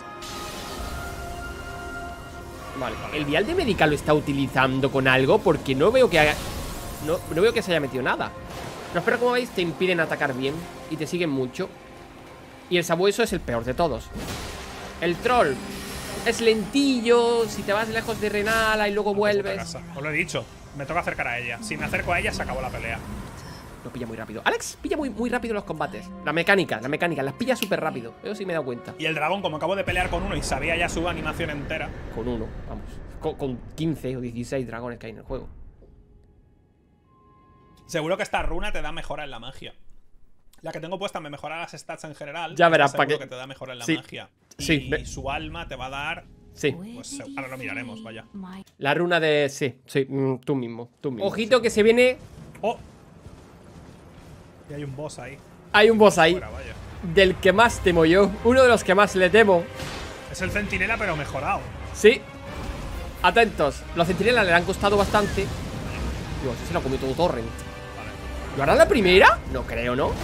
Vale, el vial de médica lo está utilizando con algo porque no veo que haga... No, no veo que se haya metido nada. No, pero como veis, te impiden atacar bien y te siguen mucho. Y el sabueso es el peor de todos. El troll es lentillo. Si te vas lejos de Renala y luego vuelves. Casa. Os lo he dicho, me toca acercar a ella. Si me acerco a ella, se acabó la pelea. Lo pilla muy rápido. Alex pilla muy, muy rápido los combates. La mecánica, la mecánica, las pilla súper rápido. Eso sí me he dado cuenta. Y el dragón, como acabo de pelear con uno y sabía ya su animación entera. Con uno, vamos. Con, con quince o dieciséis dragones que hay en el juego. Seguro que esta runa te da mejora en la magia. La que tengo puesta me mejora las stats en general. Ya verás, para ¿pa' qué? que te da mejora en la Sí. magia. Y Sí, ve- su alma te va a dar. Sí. Pues ahora lo miraremos, vaya. La runa de... Sí, sí, mm, tú mismo, tú mismo. Ojito que se viene... ¡Oh! Y hay un boss ahí. Hay un boss ahí. Fuera, vaya. Del que más temo yo. Uno de los que más le temo. Es el centinela, pero mejorado. Sí. Atentos. Los centinelas le han costado bastante. Dios, ese se lo ha comido todo Torrent. Vale. ¿Lo hará la primera? No creo, ¿no?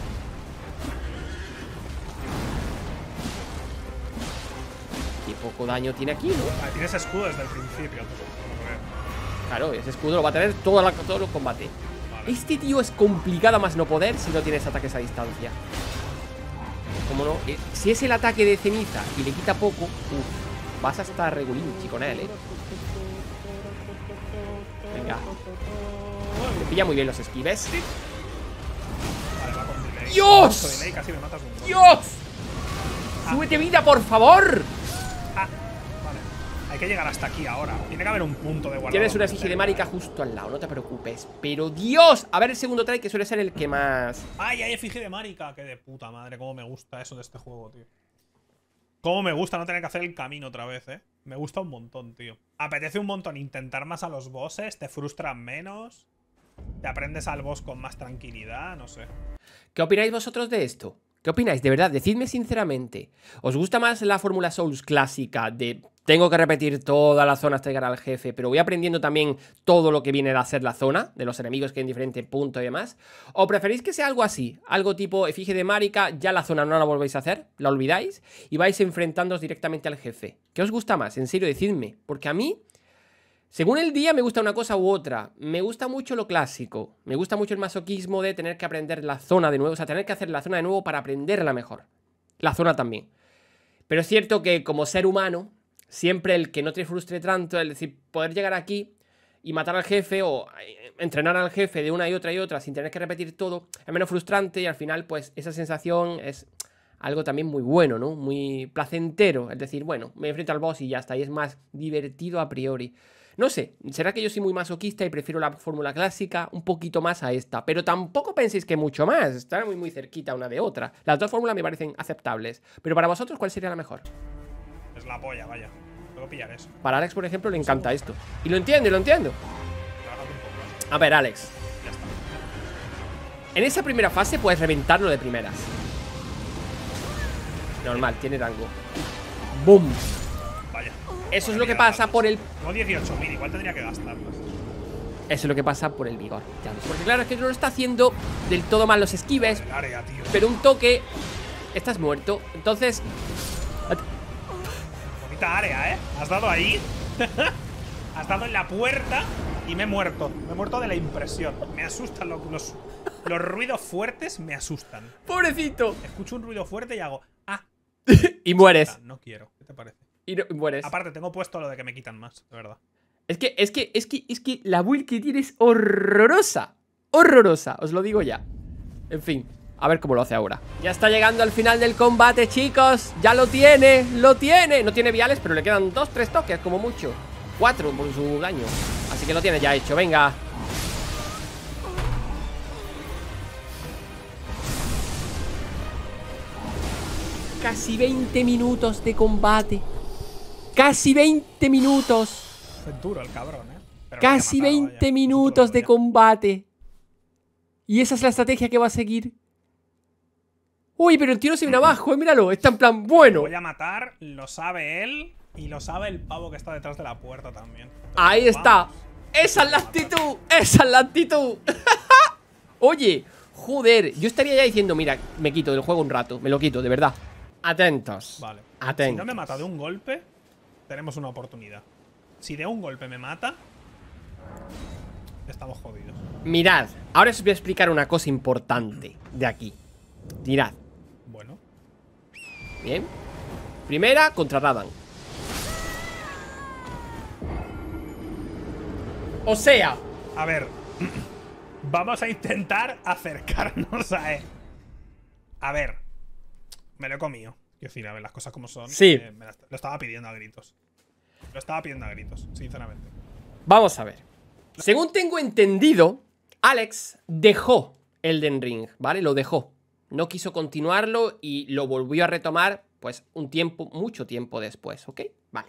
Qué poco daño tiene aquí, ¿no? Vale, tienes escudo desde el principio. Tú, por lo que veo. Claro, ese escudo lo va a tener toda la, todo el combate. Vale. Este tío es complicado a más no poder si no tienes ataques a distancia. ¿Cómo no? Eh, Si es el ataque de ceniza y le quita poco, uf, vas a estar regulinchi con él, ¿eh? Venga. Le pilla muy bien los esquives. Vale, va con delay. ¡Dios! Con delay casi me matas un golpe. ¡Dios! ¡Súbete vida, por favor! Ah, vale. Hay que llegar hasta aquí ahora. Tiene que haber un punto de guardado. Tienes una donde efigie de esté. marica justo al lado, no te preocupes. Pero Dios, a ver el segundo try que suele ser el que más... ¡Ay, hay efigie de marica! ¡Qué de puta madre! Cómo me gusta eso de este juego, tío. Cómo me gusta no tener que hacer el camino otra vez, eh. Me gusta un montón, tío. Apetece un montón intentar más a los bosses, te frustran menos. Te aprendes al boss con más tranquilidad, no sé. ¿Qué opináis vosotros de esto? ¿Qué opináis? De verdad, decidme sinceramente. ¿Os gusta más la fórmula Souls clásica de tengo que repetir toda la zona hasta llegar al jefe, pero voy aprendiendo también todo lo que viene a ser la zona, de los enemigos que hay en diferentes puntos y demás? ¿O preferís que sea algo así? Algo tipo efigie de marica, ya la zona no la volvéis a hacer, la olvidáis y vais enfrentándoos directamente al jefe. ¿Qué os gusta más? En serio, decidme. Porque a mí... Según el día me gusta una cosa u otra. Me gusta mucho lo clásico. Me gusta mucho el masoquismo de tener que aprender la zona de nuevo. O sea, tener que hacer la zona de nuevo para aprenderla mejor. La zona también. Pero es cierto que como ser humano, siempre el que no te frustre tanto, el decir, poder llegar aquí y matar al jefe o entrenar al jefe de una y otra y otra sin tener que repetir todo, es menos frustrante y al final pues esa sensación es algo también muy bueno, ¿no? Muy placentero. Es decir, bueno, me enfrento al boss y ya está. Y es más divertido a priori. No sé, será que yo soy muy masoquista y prefiero la fórmula clásica un poquito más a esta. Pero tampoco penséis que mucho más. Están muy muy cerquita una de otra. Las dos fórmulas me parecen aceptables. Pero para vosotros, ¿cuál sería la mejor? Es la polla, vaya. Tengo que pillar eso. Para Alex, por ejemplo, le encanta esto. Y lo entiendo, y lo entiendo. Relájate un poco. A ver, Alex. Ya está. En esa primera fase puedes reventarlo de primeras. Normal, tiene rango. ¡Boom! Vaya. Eso es lo que pasa por el... No dieciocho mil, igual tendría que gastarlas. Eso es lo que pasa por el vigor. Ya ves. Porque claro, es que no lo está haciendo del todo mal los esquives. El área, tío. Pero un toque... Estás muerto. Entonces... Bonita área, ¿eh? Has dado ahí. Has dado en la puerta y me he muerto. Me he muerto de la impresión. Me asustan los, los, los ruidos fuertes, me asustan. ¡Pobrecito! Escucho un ruido fuerte y hago... Ah, Y mueres. no quiero. ¿Qué te parece? Y, no- y mueres. Aparte, tengo puesto lo de que me quitan más, de verdad. Es que, es que, es que, es que la build que tiene es horrorosa. Horrorosa, os lo digo ya. En fin, a ver cómo lo hace ahora. Ya está llegando al final del combate, chicos. Ya lo tiene, lo tiene. No tiene viales, pero le quedan dos, tres toques, como mucho. Cuatro por su daño. Así que lo tiene ya hecho, venga. Casi veinte minutos de combate. Casi veinte minutos. Es duro el cabrón, ¿eh? Pero Casi matado, veinte vaya. minutos de ya. combate. Y esa es la estrategia que va a seguir. Uy, pero el tío no se viene abajo, eh, míralo. Está en plan, bueno. Voy a matar, lo sabe él y lo sabe el pavo que está detrás de la puerta también. Entonces, Ahí está. vamos. Esa es la actitud. Esa es la actitud. Oye, joder, yo estaría ya diciendo, mira, me quito del juego un rato. Me lo quito, de verdad. Atentos. Vale. Atentos. Si no me mata de un golpe, tenemos una oportunidad. Si de un golpe me mata, estamos jodidos. Mirad, ahora os voy a explicar una cosa importante de aquí. Mirad. Bueno. Bien. Primera contra Radan. O sea, A ver. Vamos a intentar acercarnos a él. A ver. Me lo he comido. Quiero decir, a ver, las cosas como son. Sí. Eh, me las- lo estaba pidiendo a gritos. Lo estaba pidiendo a gritos, sinceramente. vamos a ver. Según tengo entendido, Alex dejó Elden Ring, ¿vale? Lo dejó. No quiso continuarlo y lo volvió a retomar, pues, un tiempo, mucho tiempo después, ¿ok? Vale.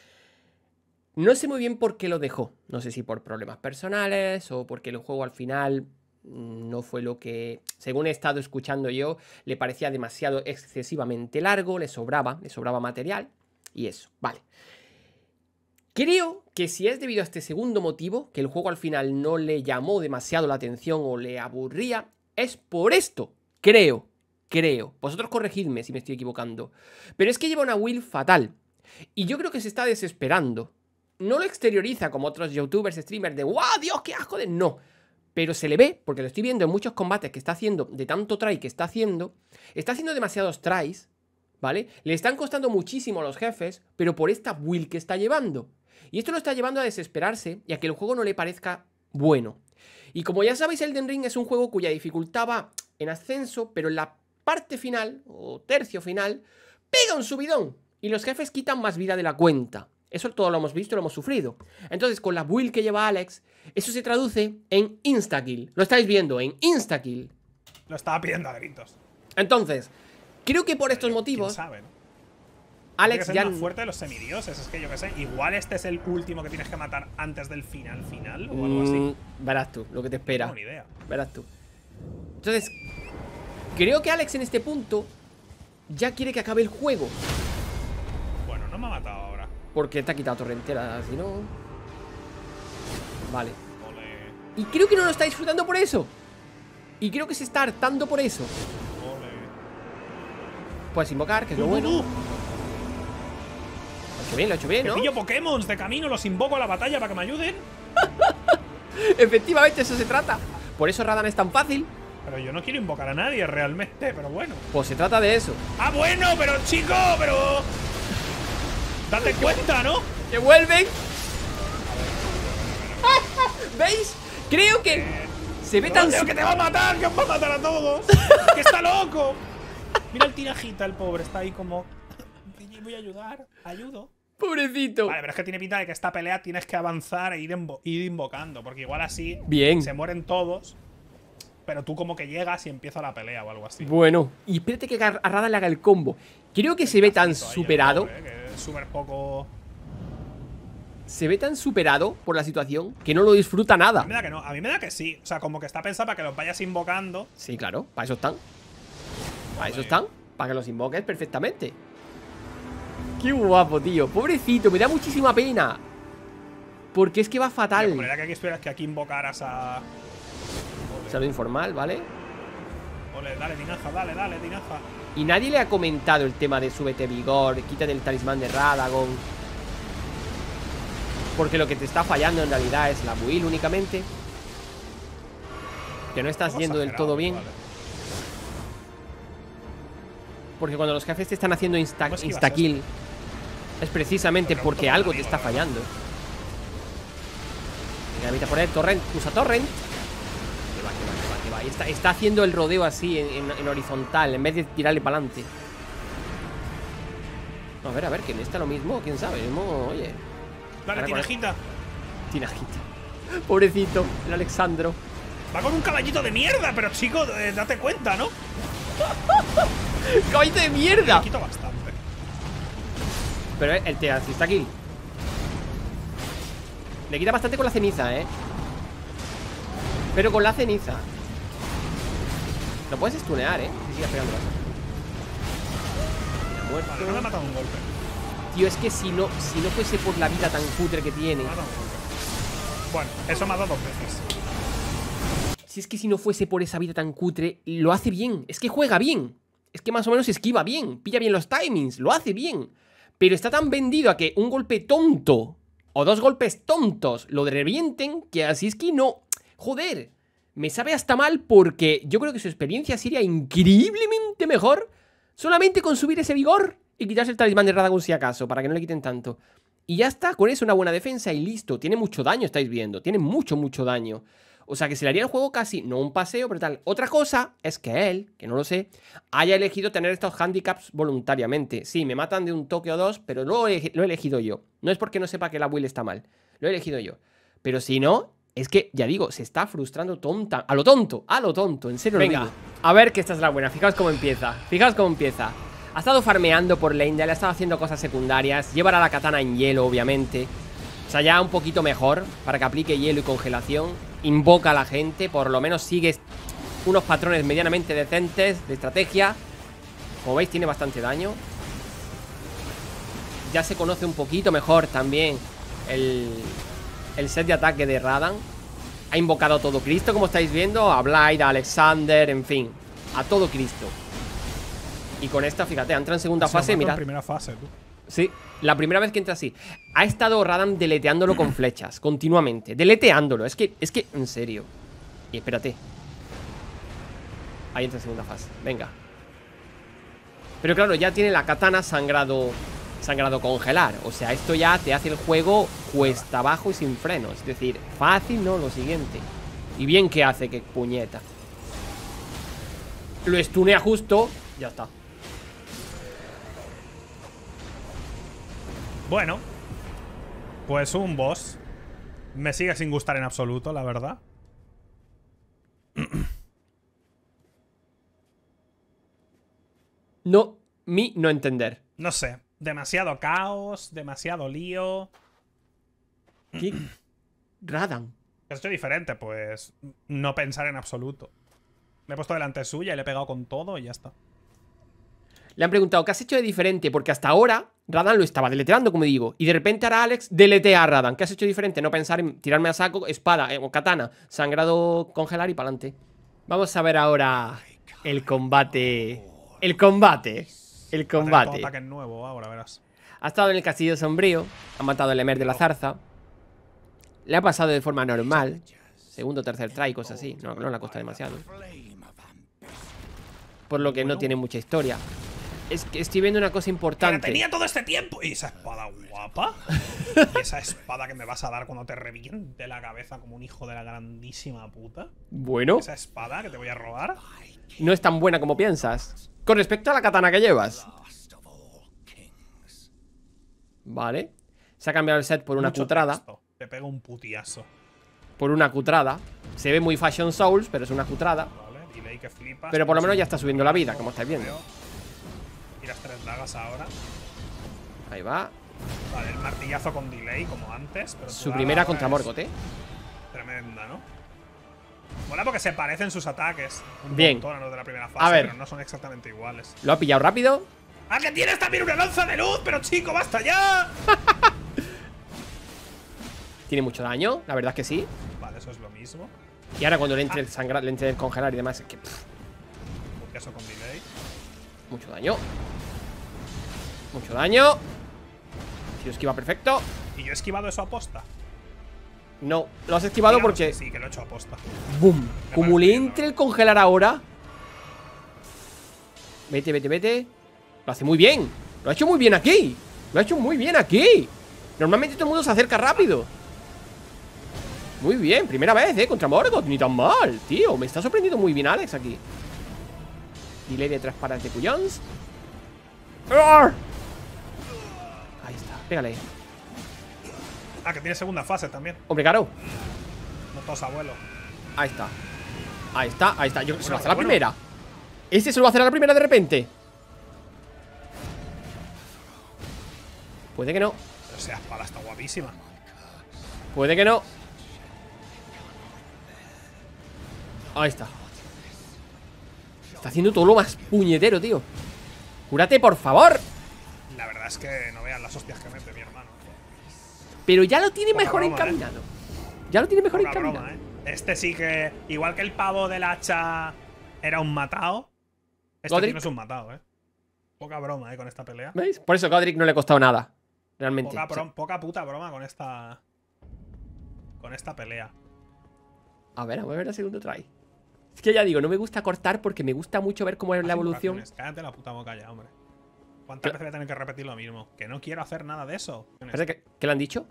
No sé muy bien por qué lo dejó. No sé si por problemas personales o porque el juego al final no fue lo que, según he estado escuchando yo, le parecía demasiado excesivamente largo, le sobraba, le sobraba material y eso, vale. Creo que si es debido a este segundo motivo, que el juego al final no le llamó demasiado la atención o le aburría, es por esto. Creo, creo. Vosotros corregidme si me estoy equivocando. Pero es que lleva una build fatal. Y yo creo que se está desesperando. No lo exterioriza como otros youtubers, streamers de ¡guau, Dios, qué asco de! No. Pero se le ve, porque lo estoy viendo en muchos combates que está haciendo, de tanto try que está haciendo. Está haciendo demasiados tries, ¿vale? Le están costando muchísimo a los jefes, pero por esta build que está llevando. Y esto lo está llevando a desesperarse y a que el juego no le parezca bueno. Y como ya sabéis, Elden Ring es un juego cuya dificultad va en ascenso, pero en la parte final, o tercio final, pega un subidón. Y los jefes quitan más vida de la cuenta. Eso todo lo hemos visto, lo hemos sufrido. Entonces, con la build que lleva Alex, eso se traduce en instakill. Lo estáis viendo, en instakill. Lo estaba pidiendo a gritos. Entonces, creo que por estos ¿Quién motivos, sabe, ¿no? Alex Tiene que ser ya... más fuerte de los semidioses. Es que yo qué sé. Igual este es el último que tienes que matar antes del final final o algo así. Mm, verás tú, lo que te No espera. tengo ni idea. Verás tú. Entonces, creo que Alex en este punto ya quiere que acabe el juego. Bueno, no me ha matado ahora. Porque te ha quitado torrentera, si no... Vale. Ole, Y creo que no lo está disfrutando por eso. Y creo que se está hartando por eso. ole. Puedes invocar, que es lo Uh, bueno. uh, Lo uh. ha hecho bien, lo ha hecho bien, Que ¿no? pillo Pokémon de camino, los invoco a la batalla para que me ayuden. Efectivamente, eso se trata. Por eso Radan es tan fácil. Pero yo no quiero invocar a nadie realmente, pero bueno. Pues se trata de eso. ¡Ah, bueno! Pero chico, pero... Date cuenta, ¿no? ¡Que vuelven! ¿Veis? Creo que se ve tan... ¡Tío, que te va a matar! ¡Que os va a matar a todos! ¡Que está loco! Mira el tirajita, el pobre, está ahí como... Voy a ayudar, ayudo. Pobrecito. Vale, pero es que tiene pinta de que esta pelea tienes que avanzar e ir, invo- ir invocando. Porque igual así Bien. se mueren todos. Pero tú como que llegas y empieza la pelea o algo así. Bueno, y espérate que a Radan le haga el combo. Creo que se ve tan Ahí el superado. pobre, que es súper poco... Se ve tan superado por la situación que no lo disfruta A nada. mí me da que no, a mí me da que sí. O sea, como que está pensado para que los vayas invocando. Sí, claro, para eso están. Para eso Joder. están. Para que los invoques perfectamente. Qué guapo, tío. Pobrecito, me da muchísima pena. Porque es que va Tío, fatal. como era que aquí esperas que aquí invocaras a... Saludo informal, ¿vale? Ole, dale, Dinaja, dale, dale, Dinaja. Y nadie le ha comentado el tema de súbete vigor, quítate el talismán de Radagon. Porque lo que te está fallando en realidad es la build únicamente. Que no estás Poco yendo del exagerado, todo bien. vale. Porque cuando los jefes te están haciendo insta, ¿Cómo esquivas insta-kill, es precisamente Pero porque no algo amigo, te está la fallando. Venga, evita poner torrent, usa torrent. Que va, que va, que va, que va. Y está, está haciendo el rodeo así en, en- en horizontal, en vez de tirarle para adelante. A ver, a ver, que en esta lo mismo, quién sabe. Mismo, oye, Dale, Ahora con- Tinajita. tinajita. Pobrecito, el Alexandro. Va con un caballito de mierda, pero chico, eh, date cuenta, ¿no? ¡Caballito de mierda! Le quito bastante. Pero el te está aquí. Le quita bastante con la ceniza, eh. Pero con la ceniza. Lo puedes stunear, eh. Si sigues pegando. Vale, no me ha matado un golpe. Tío, es que si no, si no fuese por la vida tan cutre que tiene. Me ha matado un golpe. Bueno, eso me ha dado dos veces. Si es que si no fuese por esa vida tan cutre, lo hace bien. Es que juega bien. Es que más o menos esquiva bien. Pilla bien los timings. Lo hace bien. Pero está tan vendido a que un golpe tonto o dos golpes tontos lo revienten, que así es que no. Joder. Me sabe hasta mal porque yo creo que su experiencia sería increíblemente mejor solamente con subir ese vigor y quitarse el talismán de Radagon si acaso, para que no le quiten tanto. Y ya está, con eso una buena defensa y listo. Tiene mucho daño, estáis viendo. Tiene mucho, mucho daño. O sea que se le haría el juego casi, no un paseo, pero tal. Otra cosa es que él, que no lo sé, haya elegido tener estos handicaps voluntariamente. Sí, me matan de un toque o dos, pero lo he, lo he elegido yo. No es porque no sepa que la build está mal. Lo he elegido yo. Pero si no, es que, ya digo, se está frustrando tonta. A lo tonto, a lo tonto, en serio. Venga, lo digo. A ver que esta es la buena. Fijaos cómo empieza. Fijaos cómo empieza. Ha estado farmeando por Leyndell, ha estado haciendo cosas secundarias. Llevará la katana en hielo, obviamente. O sea, ya un poquito mejor para que aplique hielo y congelación. Invoca a la gente, por lo menos sigue unos patrones medianamente decentes de estrategia. Como veis, tiene bastante daño. Ya se conoce un poquito mejor también el, el set de ataque de Radan. Ha invocado a todo Cristo, como estáis viendo. A Blade, a Alexander, en fin, a todo Cristo. Y con esta, fíjate, entra en segunda fase, mira. primera fase, tú. Sí, la primera vez que entra así. Ha estado Radan deleteándolo con flechas, continuamente. Deleteándolo, es que, es que, en serio. Y espérate. Ahí entra en segunda fase, venga. Pero claro, ya tiene la katana sangrado, sangrado congelar. O sea, esto ya te hace el juego cuesta abajo y sin frenos. Es decir, fácil, no, lo siguiente. Y bien que hace, que puñeta. Lo estunea justo, ya está. Bueno, pues un boss. Me sigue sin gustar en absoluto, la verdad. No, mi no entender. No sé, demasiado caos, demasiado lío. ¿Qué? Radan. ¿Has hecho diferente? Pues no pensar en absoluto. Me he puesto delante suya y le he pegado con todo y ya está. Le han preguntado, ¿qué has hecho de diferente? Porque hasta ahora Radan lo estaba deleteando, como digo. Y de repente ahora Alex deletea a Radan. ¿Qué has hecho diferente? No pensar en tirarme a saco, espada eh, o katana, sangrado, congelar y pa'lante. Vamos a ver ahora el combate. El combate. El combate. Todo ataque nuevo ahora, verás. Ha estado en el castillo sombrío. Ha matado al Emer de la zarza. Le ha pasado de forma normal. Segundo, tercer try, cosas así. No, no le ha costado demasiado. Por lo que no tiene mucha historia. Es que estoy viendo una cosa importante. Pero tenía todo este tiempo. ¿Y esa espada guapa? ¿Y esa espada que me vas a dar cuando te reviente la cabeza como un hijo de la grandísima puta? Bueno. ¿Esa espada que te voy a robar? No es tan buena como piensas. Con respecto a la katana que llevas. Vale. Se ha cambiado el set por una Mucho cutrada. texto. Te pego un putiazo. Por una cutrada. Se ve muy Fashion Souls, pero es una cutrada. Vale, delay que flipas. Pero por lo menos ya está subiendo la vida, como estáis viendo. Tiras tres dagas ahora. Ahí va. Vale, el martillazo con delay, como antes. Pero Su primera contra es Morgoth, ¿eh? Tremenda, ¿no? Mola porque se parecen sus ataques. Un Bien. montón a los de la primera fase, A ver. pero no son exactamente iguales. Lo ha pillado rápido. ¡Ah, que tienes también una lanza de luz! ¡Pero chico, basta ya! Tiene mucho daño, la verdad es que sí. Vale, eso es lo mismo. Y ahora cuando le entre Ah. el sangrar, le entre el congelar y demás, es que pff, Eso con delay. mucho daño. Mucho daño. Si lo esquiva perfecto. ¿Y yo he esquivado eso a posta? No, lo has esquivado Digamos porque que sí, que lo he hecho a posta. ¡Bum! Como parece le bien, entre ¿no? el congelar ahora. Vete, vete, vete. Lo hace muy bien. Lo ha hecho muy bien aquí. Lo ha hecho muy bien aquí. Normalmente todo el mundo se acerca rápido. Muy bien, primera vez, eh, contra Morgoth. Ni tan mal, tío. Me está sorprendiendo muy bien Alex aquí. Delay de tres paras de cuyons. ¡Arr! Ahí está, pégale. Ah, que tiene segunda fase también. Hombre, caro. No todos abuelo. Ahí está. Ahí está, ahí está. Yo, se lo hace a la bueno. primera. Este se lo va a hacer a la primera de repente. Puede que no. Pero esa espada está guapísima. Puede que no. Ahí está. Está haciendo todo lo más puñetero, tío. Cúrate, por favor. La verdad es que no vean las hostias que mete mi hermano. Pero ya lo tiene Poca mejor broma, encaminado. ¿eh? Ya lo tiene mejor Poca encaminado. broma, ¿eh? Este sí que, igual que el pavo del hacha era un matado, este Godric. tío no es un matado, ¿eh? Poca broma, ¿eh? Con esta pelea. ¿Veis? Por eso Godric no le ha costado nada. Realmente. Poca, O sea, bro- poca puta broma con esta... Con esta pelea. a ver, vamos a ver el segundo try. Es que ya digo, no me gusta cortar porque me gusta mucho ver cómo es la Haz evolución. invocaciones. Cállate la puta boca ya, hombre. ¿Cuántas Pero- veces voy a tener que repetir lo mismo? Que no quiero hacer nada de eso. Parece que- ¿Qué le han dicho?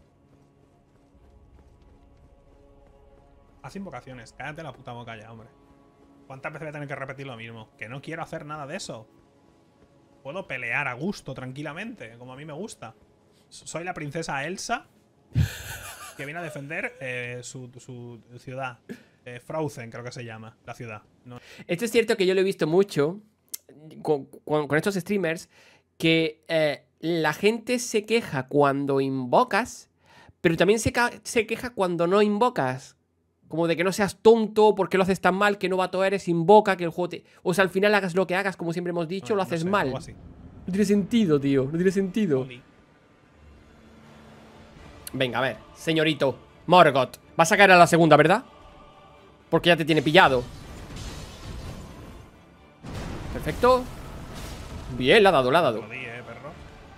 Haz invocaciones. Cállate la puta boca ya, hombre. ¿Cuántas veces voy a tener que repetir lo mismo? Que no quiero hacer nada de eso. Puedo pelear a gusto, tranquilamente, como a mí me gusta. Soy la princesa Elsa que viene a defender eh, su, su ciudad. Eh, Frozen, creo que se llama, la ciudad. No. Esto es cierto que yo lo he visto mucho con, con- con estos streamers, que eh, la gente se queja cuando invocas, pero también se, ca- se queja cuando no invocas. Como de que no seas tonto, porque lo haces tan mal, que novato eres, invoca, que el juego te... O sea, al final hagas lo que hagas, como siempre hemos dicho, No, lo no haces sé, mal. algo así. No tiene sentido, tío, no tiene sentido. Oli. Venga, a ver, señorito Morgoth, vas a caer a la segunda, ¿verdad? Porque ya te tiene pillado. Perfecto. Bien, la ha dado, la ha dado. Te lo di, eh, perro.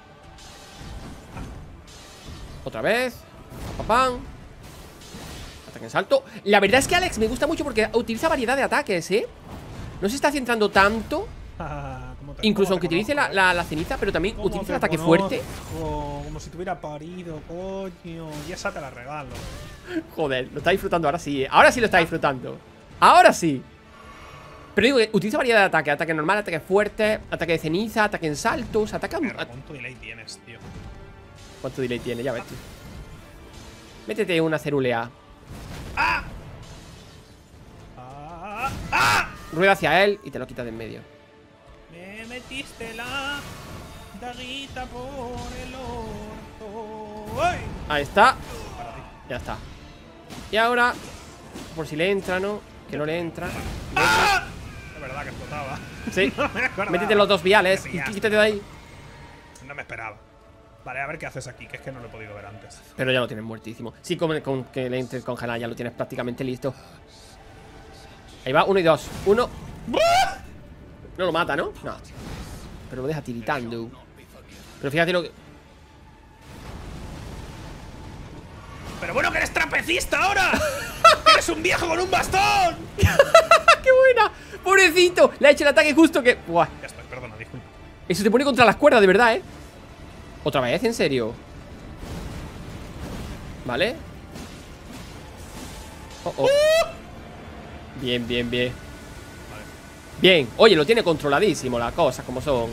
Otra vez. Papam. Ataque en salto. La verdad es que Alex me gusta mucho porque utiliza variedad de ataques, ¿eh? No se está centrando tanto. ¿Cómo te- Incluso cómo aunque te utilice la, conozco, eh? la- la ceniza, pero también ¿Cómo utiliza te el ataque conozco? fuerte. Como si tuviera parido, coño. Y esa te la regalo. Joder, lo está disfrutando ahora sí, ¿eh? Ahora sí lo está disfrutando. Ahora sí. Pero digo, que utiliza variedad de ataque. Ataque normal, ataque fuerte, ataque de ceniza, ataque en saltos, ataca... Perro, ¿cuánto delay tienes, tío? ¿Cuánto delay tiene? Ya ves, tío. Métete una cerulea. ¡Ah! ¡Ah! ¡Ah! Rueda hacia él y te lo quita de en medio. Me metiste la daguita por el orto. ¡Ay! Ahí está. Para ti. Ya está. Y ahora, por si le entra, ¿no? Que no le entra. ¡Ah! Es verdad que explotaba. Sí. No me acordaba. Métete los dos viales Me y pillaste. quítate de ahí. No me esperaba. Vale, a ver qué haces aquí, que es que no lo he podido ver antes. Pero ya lo tienes muertísimo. Sí, con, con que le entres congelar ya lo tienes prácticamente listo. Ahí va, uno y dos. Uno. No lo mata, ¿no? No. Pero lo deja tiritando. Pero fíjate lo que... Pero bueno, que eres trapecista ahora. ¡Eres un viejo con un bastón! ¡Qué buena! ¡Pobrecito! Le ha hecho el ataque justo que... Buah. Ya estoy, perdona, disculpa. Eso te pone contra las cuerdas, de verdad, ¿eh? Otra vez, ¿en serio? Vale. Oh, oh. Bien, bien, bien. Bien. Oye, lo tiene controladísimo las cosas como son.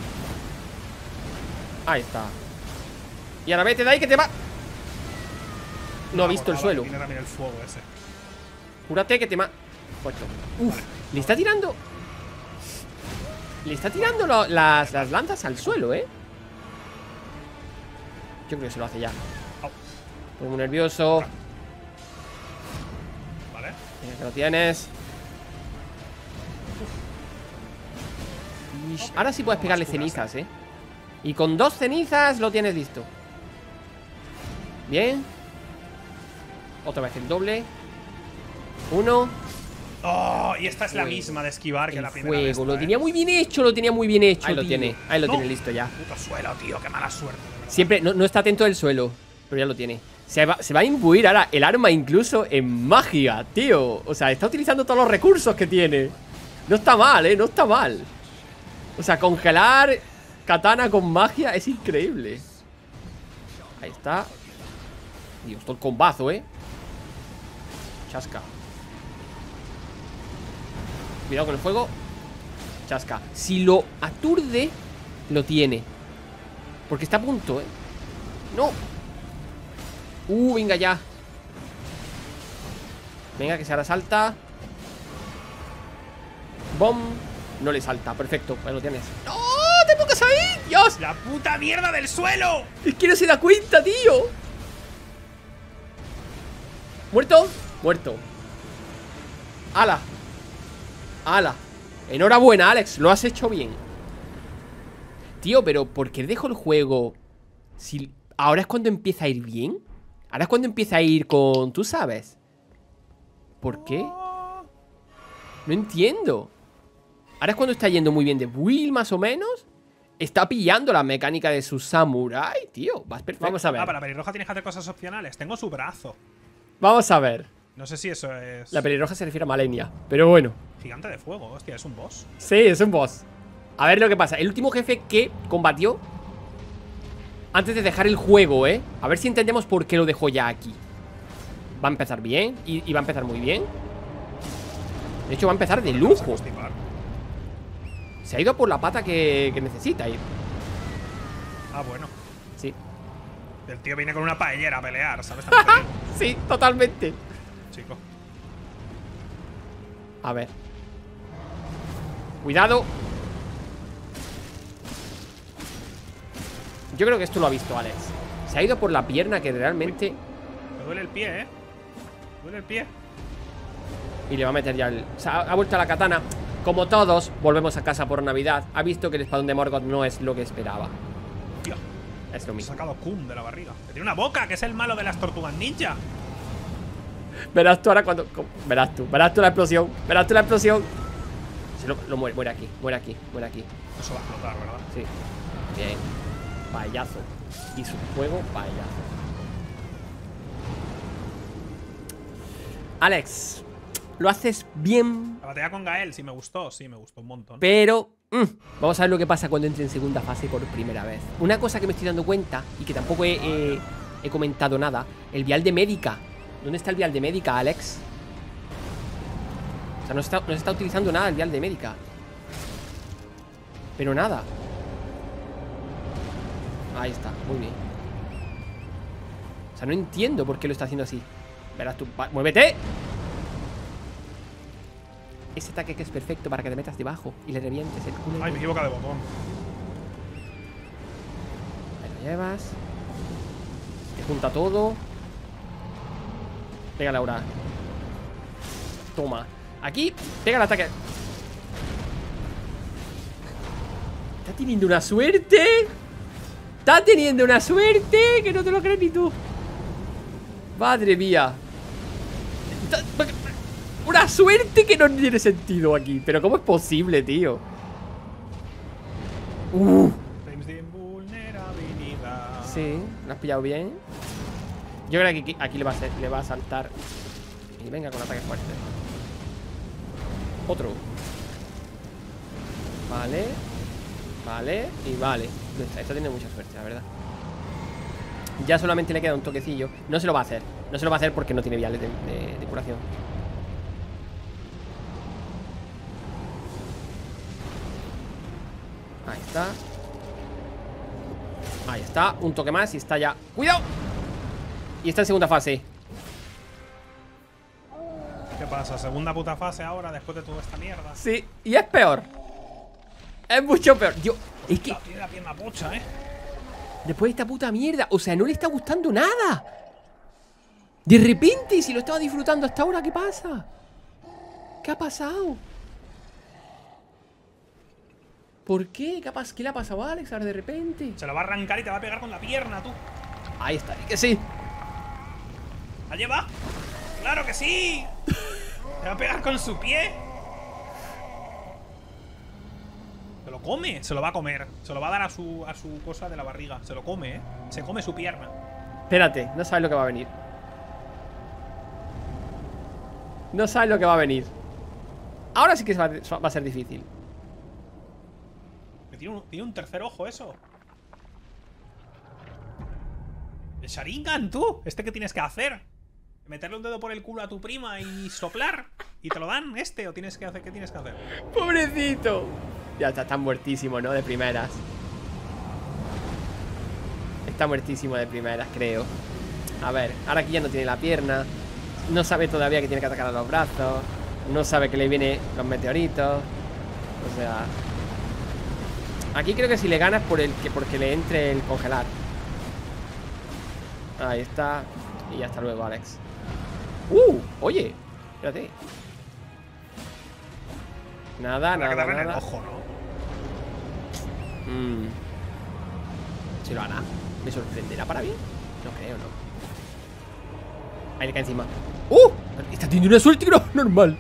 Ahí está. Y ahora vete de ahí que te va... No ha visto el suelo. Tiene también el fuego ese. Cúrate que te ma... Puesto. Uf, le está tirando... Le está tirando lo- las, las lanzas al suelo, ¿eh? Yo creo que se lo hace ya. Estoy muy nervioso. Vale. Venga, que lo tienes. Ish, ahora sí puedes pegarle cenizas, ¿eh? Y con dos cenizas lo tienes listo. Bien. Otra vez el doble. Uno. Oh, y esta es la Fuego. misma de esquivar que El la primera vez. fuego. Lo tenía muy bien hecho, lo tenía muy bien hecho. Ahí lo tío. tiene. Ahí lo No. tiene listo ya. Puto suelo, tío, qué mala suerte, de verdad. Siempre, no, no está atento del suelo, pero ya lo tiene. Se va, se va a imbuir ahora el arma incluso en magia, tío. O sea, está utilizando todos los recursos que tiene. No está mal, eh, no está mal. O sea, congelar katana con magia es increíble. Ahí está. Dios, todo el combazo, eh. Chasca. Cuidado con el fuego. Chasca. Si lo aturde, lo tiene. Porque está a punto, eh. No. Uh, venga ya. Venga, que se ahora salta. Bom. No le salta, perfecto, ahí lo tienes. ¡No! ¡Te pongas pasa ahí? ¡Dios! ¡La puta mierda del suelo! Es que no se da cuenta, tío. ¿Muerto? Muerto. ¡Hala! ¡Hala! Enhorabuena, Alex, lo has hecho bien. Tío, pero ¿por qué dejo el juego? Si ahora es cuando empieza a ir bien. Ahora es cuando empieza a ir con... Tú sabes. ¿Por qué? No entiendo. Ahora es cuando está yendo muy bien de build, más o menos. Está pillando la mecánica de su samurai, tío. Vas perfecto. Vamos a ver. Ah, para la pelirroja tienes que hacer cosas opcionales. Tengo su brazo. Vamos a ver. No sé si eso es... La pelirroja se refiere a Malenia, pero bueno. Gigante de fuego, hostia, es un boss. Sí, es un boss. A ver lo que pasa. El último jefe que combatió antes de dejar el juego, ¿eh? A ver si entendemos por qué lo dejó ya aquí. Va a empezar bien y, y va a empezar muy bien. De hecho, va a empezar de lujo. Se ha ido por la pata que, que necesita ir. Ah, bueno. Sí. El tío viene con una paellera a pelear, ¿sabes? Sí, totalmente. Chico. A ver. Cuidado. Yo creo que esto lo ha visto Alex. Se ha ido por la pierna que realmente... Me duele el pie, ¿eh? Me duele el pie. Y le va a meter ya el... O sea, ha vuelto a la katana. Como todos, volvemos a casa por Navidad. Ha visto que el espadón de Morgoth no es lo que esperaba. Tío, es lo mismo. ha sacado Cum de la barriga. Que tiene una boca, que es el malo de las tortugas ninja. Verás tú ahora cuando... Verás tú, verás tú la explosión. Verás tú la explosión. Se lo, lo muere, muere aquí, muere aquí, muere aquí. Eso va a explotar, ¿verdad? Sí. Bien. Payazo. Y su juego, payazo. Alex, lo haces bien. La batalla con Gael, sí me gustó, sí me gustó un montón. Pero mm, vamos a ver lo que pasa cuando entre en segunda fase por primera vez. Una cosa que me estoy dando cuenta y que tampoco he, he, he comentado nada. El vial de médica. ¿Dónde está el vial de médica, Alex? O sea, no se está, no se está utilizando nada el vial de médica. Pero nada. Ahí está, muy bien. O sea, no entiendo por qué lo está haciendo así. Verás tú, ¡muévete! Ese ataque que es perfecto para que te metas debajo y le revientes el culo. Ay, me equivoco de botón. Ahí lo llevas. Te junta todo. Pega Laura. Toma. Aquí, pega el ataque. Está teniendo una suerte. Está teniendo una suerte que no te lo crees ni tú. Madre mía. Está... Una suerte que no tiene sentido aquí. Pero ¿cómo es posible, tío? Uh. Sí, lo has pillado bien. Yo creo que aquí, aquí le, va a ser, le va a saltar. Y venga con ataque fuerte. Otro. Vale. Vale. Y vale. Esto tiene mucha suerte, la verdad. Ya solamente le queda un toquecillo. No se lo va a hacer. No se lo va a hacer porque no tiene viales de, de, de curación. Ahí está. Ahí está. Un toque más y está ya. ¡Cuidado! Y está en segunda fase. ¿Qué pasa? ¿Segunda puta fase ahora después de toda esta mierda? Sí, y es peor. Es mucho peor. Yo, es que... Tiene la pierna pocha, ¿eh? Después de esta puta mierda. O sea, no le está gustando nada. De repente, si lo estaba disfrutando hasta ahora, ¿qué pasa? ¿Qué ha pasado? ¿Por qué? ¿Qué, ¿Qué le ha pasado a Alex ahora de repente? Se lo va a arrancar y te va a pegar con la pierna, tú. Ahí está, es que sí. ¿La lleva? ¡Claro que sí! Te va a pegar con su pie. Se lo come, se lo va a comer. Se lo va a dar a su, a su cosa de la barriga. Se lo come, ¿eh? Se come su pierna. Espérate, no sabes lo que va a venir. No sabes lo que va a venir. Ahora sí que va, va a ser difícil. Tiene un, tiene un tercer ojo eso. El Sharingan, tú. ¿Este qué tienes que hacer? ¿Meterle un dedo por el culo a tu prima y soplar? ¿Y te lo dan este? ¿O tienes que hacer? ¿Qué tienes que hacer? Pobrecito. Ya está, está muertísimo, ¿no? De primeras. Está muertísimo de primeras, creo. A ver, ahora aquí ya no tiene la pierna. No sabe todavía que tiene que atacar a los brazos. No sabe que le vienen los meteoritos. O sea... Aquí creo que si le ganas por el que porque le entre el congelar. Ahí está. Y hasta luego, Alex. Uh, oye, espérate. Nada, Habrá que nada, darle en nada. el ojo, ¿no? Mm. ¿Se lo hará? ¿Me sorprenderá para bien? No creo, no. Ahí le cae encima. ¡Uh! Está teniendo una suerte que no es normal.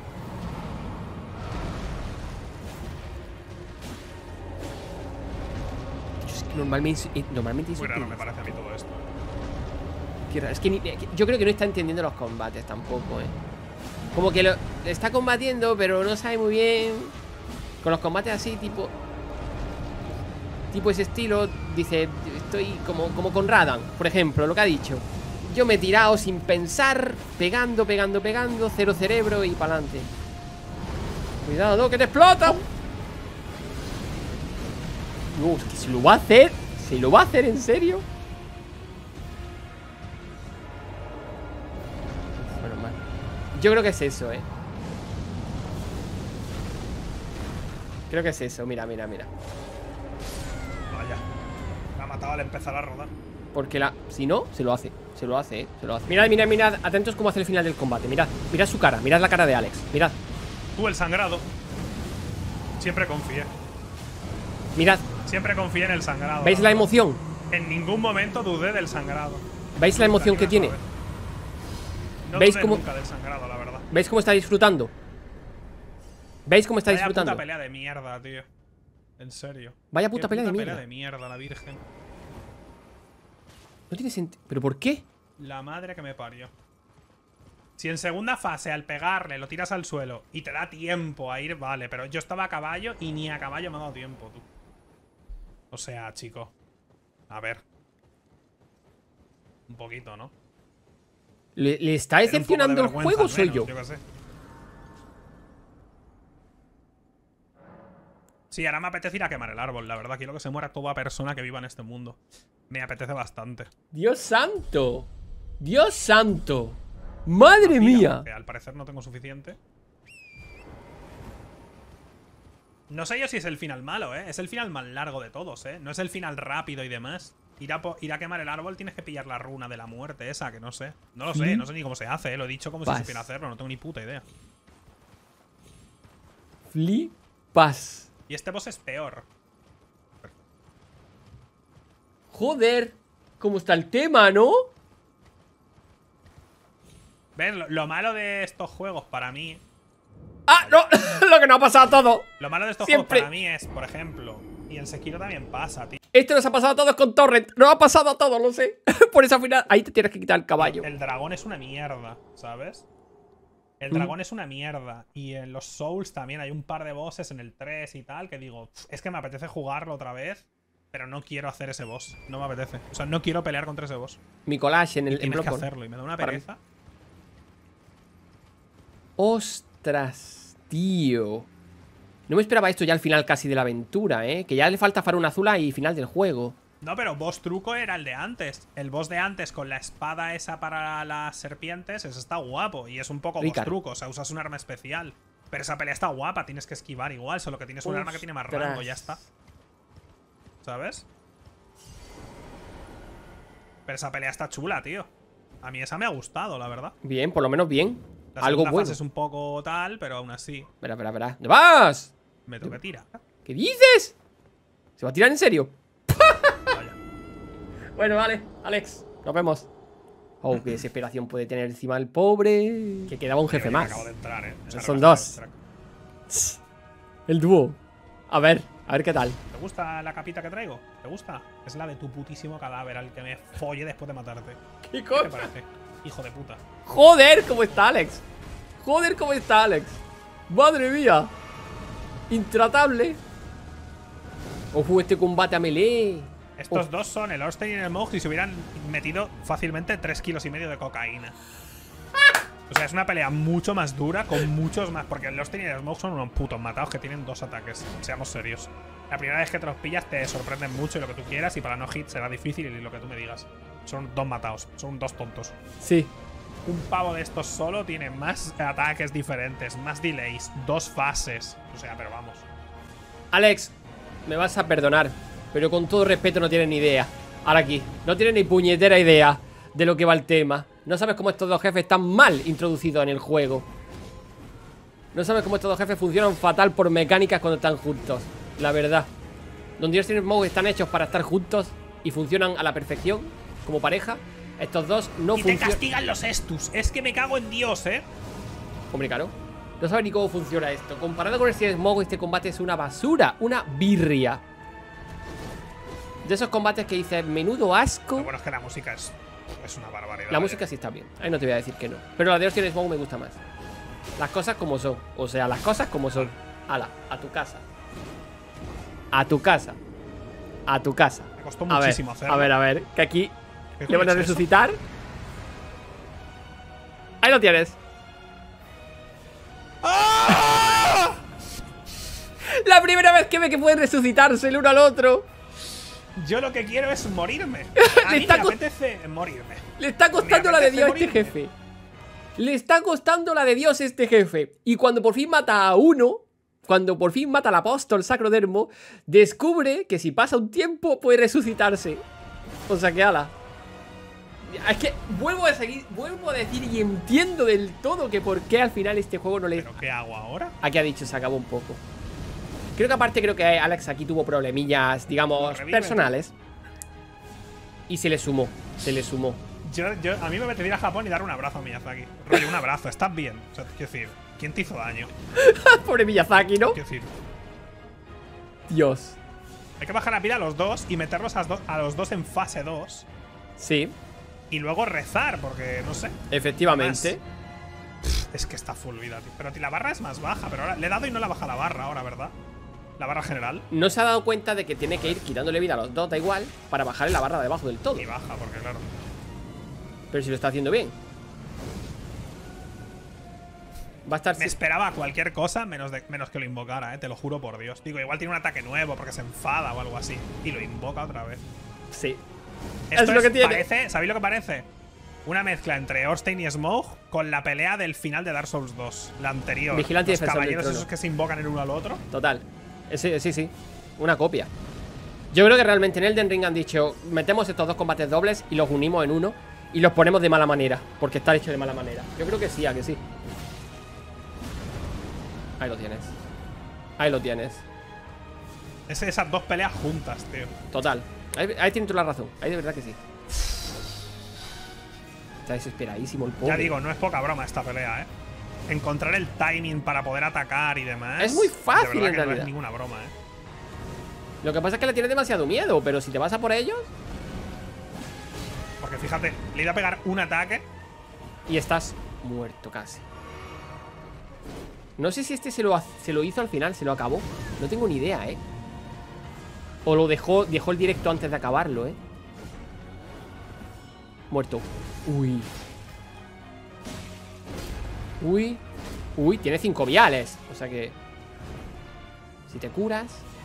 Es que normalmente, eh, normalmente Muy raro es me parece a mí todo esto. Qué raro. Es que, ni, que yo creo que no está entendiendo los combates tampoco, eh. Como que lo está combatiendo, pero no sabe muy bien. Con los combates así, tipo Tipo ese estilo, dice, estoy como, como con Radan, por ejemplo, lo que ha dicho. Yo me he tirado sin pensar, pegando, pegando, pegando, cero cerebro y para adelante. Cuidado, que te explotan. No, es que se lo va a hacer. ¿Se lo va a hacer en serio? Uf, menos mal. Yo creo que es eso, eh. Creo que es eso, mira, mira, mira. Vaya. Me ha matado al empezar a rodar. Porque la... Si no, se lo hace. Se lo hace, eh. Se lo hace. Mirad, mirad, mirad. Atentos cómo hace el final del combate. Mirad. Mirad su cara. Mirad la cara de Alex. Mirad. Tú, el sangrado. Siempre confié. Mirad. Siempre confié en el sangrado. ¿Veis la emoción? En ningún momento dudé del sangrado. ¿Veis la emoción que tiene? No ¿Veis dudé cómo- nunca del sangrado, la verdad. ¿Veis cómo está disfrutando? ¿Veis cómo está Vaya disfrutando? puta pelea de mierda, tío. En serio. Vaya puta Qué pelea de puta mierda. pelea de mierda, la virgen. No tiene sentido. ¿Pero por qué? La madre que me parió. Si en segunda fase al pegarle lo tiras al suelo y te da tiempo a ir, vale. Pero yo estaba a caballo y ni a caballo me ha dado tiempo, tú. O sea, chico. A ver. Un poquito, ¿no? ¿Le, le está Ten un poco de decepcionando el vergüenza juego o al soy menos, yo? qué sé. Sí, ahora me apetece ir a quemar el árbol, la verdad. Quiero que se muera toda persona que viva en este mundo. Me apetece bastante. ¡Dios santo! ¡Dios santo! ¡Madre mía! Que al parecer no tengo suficiente. No sé yo si es el final malo, ¿eh? Es el final más largo de todos, ¿eh? No es el final rápido y demás. Ir a, po- ir a quemar el árbol tienes que pillar la runa de la muerte esa, que no sé. No lo sé, no sé ni cómo se hace, ¿eh? Lo he dicho como si Flipas. supiera hacerlo, no tengo ni puta idea. Flipas. Y este boss es peor. Joder. ¿Cómo está el tema, no? ¿Ves? Lo, lo malo de estos juegos para mí... ¡Ah, no! Lo que nos ha pasado a todos. Lo malo de estos Siempre. juegos para mí es, por ejemplo... Y en Sekiro también pasa, tío. Esto nos ha pasado a todos con Torrent. Nos ha pasado a todos, lo sé. Por eso al final... Ahí te tienes que quitar el caballo. El dragón es una mierda, ¿sabes? El Mm. dragón es una mierda. Y en los Souls también hay un par de bosses en el tres y tal que digo, "Pff, es que me apetece jugarlo otra vez, pero no quiero hacer ese boss. No me apetece. O sea, no quiero pelear contra ese boss. Mi collage en el en Tienes que Bloodborne. hacerlo y me da una Para mí. pereza. Ostras, tío. No me esperaba esto ya al final casi de la aventura, ¿eh? Que ya le falta Farun Azula y final del juego. No, pero boss truco era el de antes. El boss de antes con la espada esa para las serpientes, ese está guapo. Y es un poco boss Ricard. truco, o sea, usas un arma especial. Pero esa pelea está guapa, tienes que esquivar igual, solo que tienes un arma que tiene más Ostras. rango, ya está. ¿Sabes? Pero esa pelea está chula, tío. A mí esa me ha gustado, la verdad. Bien, por lo menos bien. La Algo segunda bueno. fase es un poco tal, pero aún así Espera, espera, espera. ¿Dónde vas? me toca tirar. ¿Qué dices? ¿Se va a tirar en serio? Vaya. Bueno, vale, Alex, nos vemos. Oh, qué desesperación puede tener encima el pobre. Que quedaba un jefe Yo más. acabo de entrar, eh. Esa Son rebaja dos. del track. Tss, el dúo. A ver, a ver qué tal. ¿Te gusta la capita que traigo? ¿Te gusta? Es la de tu putísimo cadáver al que me folle después de matarte. ¿Qué ¿Qué te parece? Hijo de puta. Joder, cómo está Alex. Joder, cómo está Alex. Madre mía. Intratable. Ojo, este combate a melee. Estos Uf. dos son el Orstein y el Mog y se hubieran metido fácilmente tres kilos y medio de cocaína. O sea, es una pelea mucho más dura, con muchos más. Porque el Orstein y el Mog son unos putos matados que tienen dos ataques. Seamos serios. La primera vez que te los pillas te sorprenden mucho y lo que tú quieras. Y para no hit será difícil y lo que tú me digas. Son dos matados, son dos tontos. Sí. Un pavo de estos solo tiene más ataques diferentes, más delays, dos fases. O sea, pero vamos. Alex, Me vas a perdonar, pero con todo respeto no tienes ni idea. Ahora aquí, no tienes ni puñetera idea de lo que va el tema. No sabes cómo estos dos jefes están mal introducidos en el juego. No sabes cómo estos dos jefes funcionan fatal por mecánicas cuando están juntos. La verdad. Donde Gears and Smoke están hechos para estar juntos y funcionan a la perfección como pareja, estos dos no funcionan. Y te castigan los Estus. Es que me cago en Dios, ¿eh? Hombre, claro. No sabes ni cómo funciona esto. Comparado con el Gears and Smoke, este combate es una basura. Una birria. De esos combates que dices, menudo asco. Lo bueno es que la música es, es una barbaridad. La música sí está bien. Ahí no te voy a decir que no. Pero la de Gears and Smoke me gusta más. Las cosas como son. O sea, las cosas como son. Ala, a tu casa. A tu casa. A tu casa. Me costó muchísimo a ver, hacerlo. A ver, a ver. Que aquí ¿Qué le van a es resucitar. eso? Ahí lo tienes. ¡Ah! La primera vez que ve que pueden resucitarse el uno al otro. Yo lo que quiero es morirme. A Le mí está me co- apetece morirme. Le está costando Me la de apetece Dios a este morirme. jefe. Le está costando la de Dios a este jefe. Y cuando por fin mata a uno, cuando por fin mata al apóstol Sacrodermo, descubre que si pasa un tiempo puede resucitarse. O sea que ala. Es que vuelvo a seguir, vuelvo a decir y entiendo del todo que por qué al final este juego no le... ¿Pero qué hago ahora? Aquí ha dicho, se acabó un poco. Creo que aparte creo que Alex aquí tuvo problemillas, digamos, Revive, personales. Y se le sumó, se le sumó. Yo, yo, a mí me apetece ir a Japón y dar un abrazo a Miyazaki. Rollo, un abrazo, estás bien. O sea, quiero decir, ¿quién te hizo daño? Pobre Miyazaki, ¿no? Quiero decir, Dios. hay que bajar la pila a los dos y meterlos a, do- a los dos en fase dos. Sí, Y luego rezar, porque no sé. efectivamente. Es que está full vida, tío. Pero tío, la barra es más baja. Pero ahora le he dado y no la baja la barra ahora, ¿verdad? La barra general. No se ha dado cuenta de que tiene que ir quitándole vida a los dos, da igual, para bajarle la barra de abajo del todo. Y baja, porque claro. Pero si lo está haciendo bien. Va a estar... Me esperaba cualquier cosa menos, de, menos que lo invocara, eh. Te lo juro por Dios. Digo, igual tiene un ataque nuevo porque se enfada o algo así. Y lo invoca otra vez. Sí. Esto Es lo que tiene. Parece, ¿sabéis lo que parece? Una mezcla entre Orstein y Smough con la pelea del final de Dark Souls dos. La anterior. Vigilante y Los defensor del caballeros trono. esos que se invocan el uno al otro. Total. Sí, sí, sí. Una copia. Yo creo que realmente en Elden Ring han dicho, metemos estos dos combates dobles y los unimos en uno y los ponemos de mala manera, porque está hecho de mala manera. Yo creo que sí, a que sí. Ahí lo tienes. Ahí lo tienes. Es esas dos peleas juntas, tío. Total. Ahí, ahí tienes tú la razón. Ahí de verdad que sí. Está desesperadísimo el pobre. Ya digo, no es poca broma esta pelea, eh. Encontrar el timing para poder atacar y demás. Es muy fácil, de verdad en que no realidad. es ninguna broma, eh. Lo que pasa es que le tienes demasiado miedo, pero si te vas a por ellos Porque fíjate, le he ido a pegar un ataque. y estás muerto casi. No sé si este se lo, ha- se lo hizo al final, se lo acabó. No tengo ni idea, ¿eh? O lo dejó, dejó el directo antes de acabarlo, ¿eh? Muerto. Uy. Uy. Uy, tiene cinco viales. O sea que... Si te curas...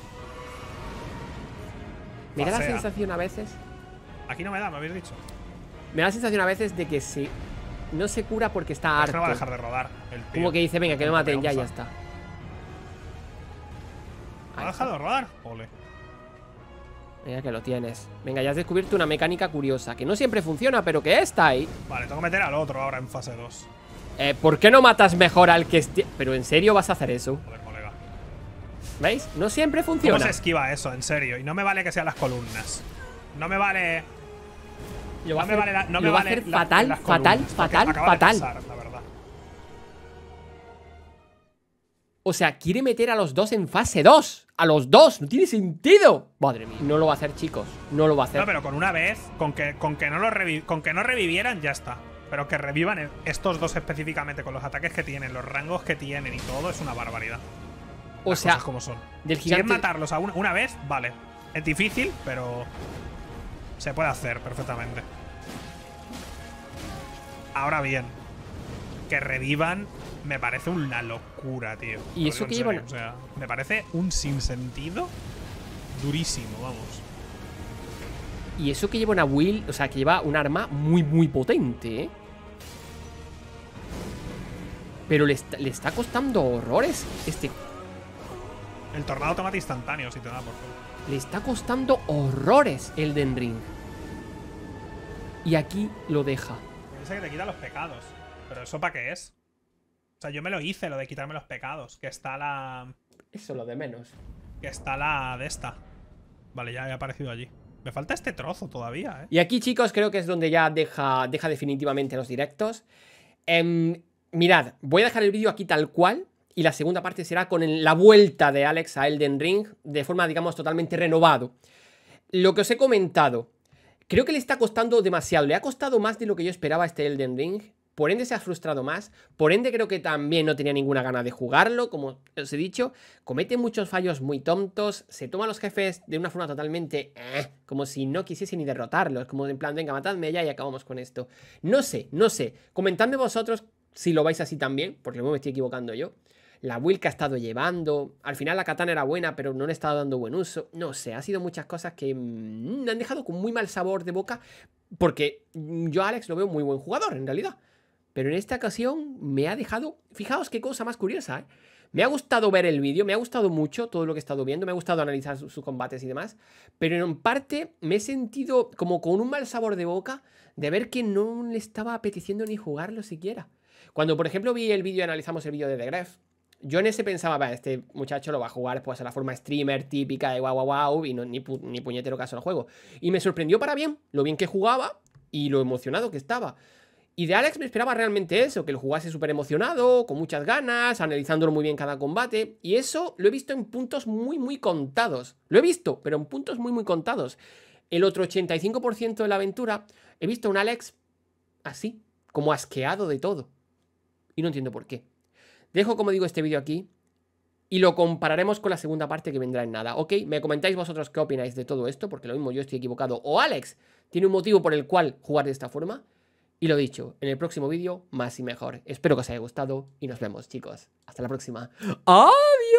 Me da la Pasea. sensación a veces... Aquí no me da, me habéis dicho. Me da la sensación a veces de que se... No se cura porque está Es que no va a harto. dejar de rodar el tío. Como que dice, venga, que me maten ya y ya Onza. está. ¿Ha dejado de rodar? Ole. Venga, que lo tienes. Venga, ya has descubierto una mecánica curiosa, que no siempre funciona, pero que está ahí. Vale, tengo que meter al otro ahora en fase dos. Eh, ¿por qué no matas mejor al que esté...? Pero ¿en serio vas a hacer eso? Joder, colega. ¿Veis? No siempre ¿Cómo funciona. se esquiva eso, en serio? Y no me vale que sean las columnas. No me vale... Lo va a No me hacer, vale, la- no lo me va a vale hacer la- fatal, las fatal, columnas, porque fatal, acaba de fatal. pasar, la verdad. O sea, quiere meter a los dos en fase dos. A los dos, no tiene sentido. Madre mía, no lo va a hacer, chicos. No lo va a hacer. No, pero con una vez, con que, con que, no, lo revi con que no revivieran, ya está. Pero que revivan el- estos dos específicamente, con los ataques que tienen, los rangos que tienen y todo, es una barbaridad. o Las sea, cosas como son. del Si quieren gigante... matarlos a una, una vez, vale. Es difícil, pero se puede hacer perfectamente. Ahora bien, que revivan me parece una locura, tío. Y Lo eso digo que en llevan- serio, O sea, me parece un sinsentido durísimo, vamos. Y eso que lleva una Will, o sea, que lleva un arma muy, muy potente, ¿eh? Pero le está, le está costando horrores este... El tornado te mata instantáneo si te da por culo. Le está costando horrores Elden Ring. Y aquí lo deja. Dice que te quita los pecados. ¿Pero eso para qué es? O sea, yo me lo hice, lo de quitarme los pecados. Que está la... Eso es lo de menos. Que está la de esta. Vale, ya he aparecido allí. Me falta este trozo todavía, ¿eh? Y aquí, chicos, creo que es donde ya deja, deja definitivamente los directos. Eh, mirad, voy a dejar el vídeo aquí tal cual. Y la segunda parte será con el, la vuelta de Alex a Elden Ring. De forma, digamos, totalmente renovado. Lo que os he comentado. Creo que le está costando demasiado. Le ha costado más de lo que yo esperaba este Elden Ring. Por ende se ha frustrado más. Por ende creo que también no tenía ninguna gana de jugarlo. Como os he dicho, comete muchos fallos muy tontos. Se toma a los jefes de una forma totalmente... Eh, como si no quisiese ni derrotarlos. Como en plan, venga, matadme ya y acabamos con esto. No sé, no sé. Comentadme vosotros si lo vais así también. Porque luego me estoy equivocando yo. La build que ha estado llevando. Al final la katana era buena, pero no le he estado dando buen uso. No sé, ha sido muchas cosas que me han dejado con muy mal sabor de boca. Porque yo a Alex lo veo muy buen jugador, en realidad. Pero en esta ocasión me ha dejado... Fijaos qué cosa más curiosa, ¿eh? Me ha gustado ver el vídeo, me ha gustado mucho todo lo que he estado viendo. Me ha gustado analizar sus su combates y demás. Pero en parte me he sentido como con un mal sabor de boca de ver que no le estaba apeteciendo ni jugarlo siquiera. Cuando, por ejemplo, vi el vídeo y analizamos el vídeo de The Gref, yo en ese pensaba, va, este muchacho lo va a jugar pues a la forma streamer típica de guau guau guau y no, ni, pu ni puñetero caso al juego. Y me sorprendió para bien, lo bien que jugaba y lo emocionado que estaba. Y de Alex me esperaba realmente eso, que lo jugase súper emocionado, con muchas ganas, analizándolo muy bien cada combate. Y eso lo he visto en puntos muy muy contados. Lo he visto, pero en puntos muy muy contados. El otro ochenta y cinco por ciento de la aventura he visto a un Alex así, como asqueado de todo. Y no entiendo por qué. Dejo, como digo, este vídeo aquí y lo compararemos con la segunda parte que vendrá en nada, ¿ok? Me comentáis vosotros qué opináis de todo esto, porque lo mismo yo estoy equivocado o Alex tiene un motivo por el cual jugar de esta forma. Y lo dicho, en el próximo vídeo, más y mejor. Espero que os haya gustado y nos vemos, chicos. Hasta la próxima. ¡Adiós!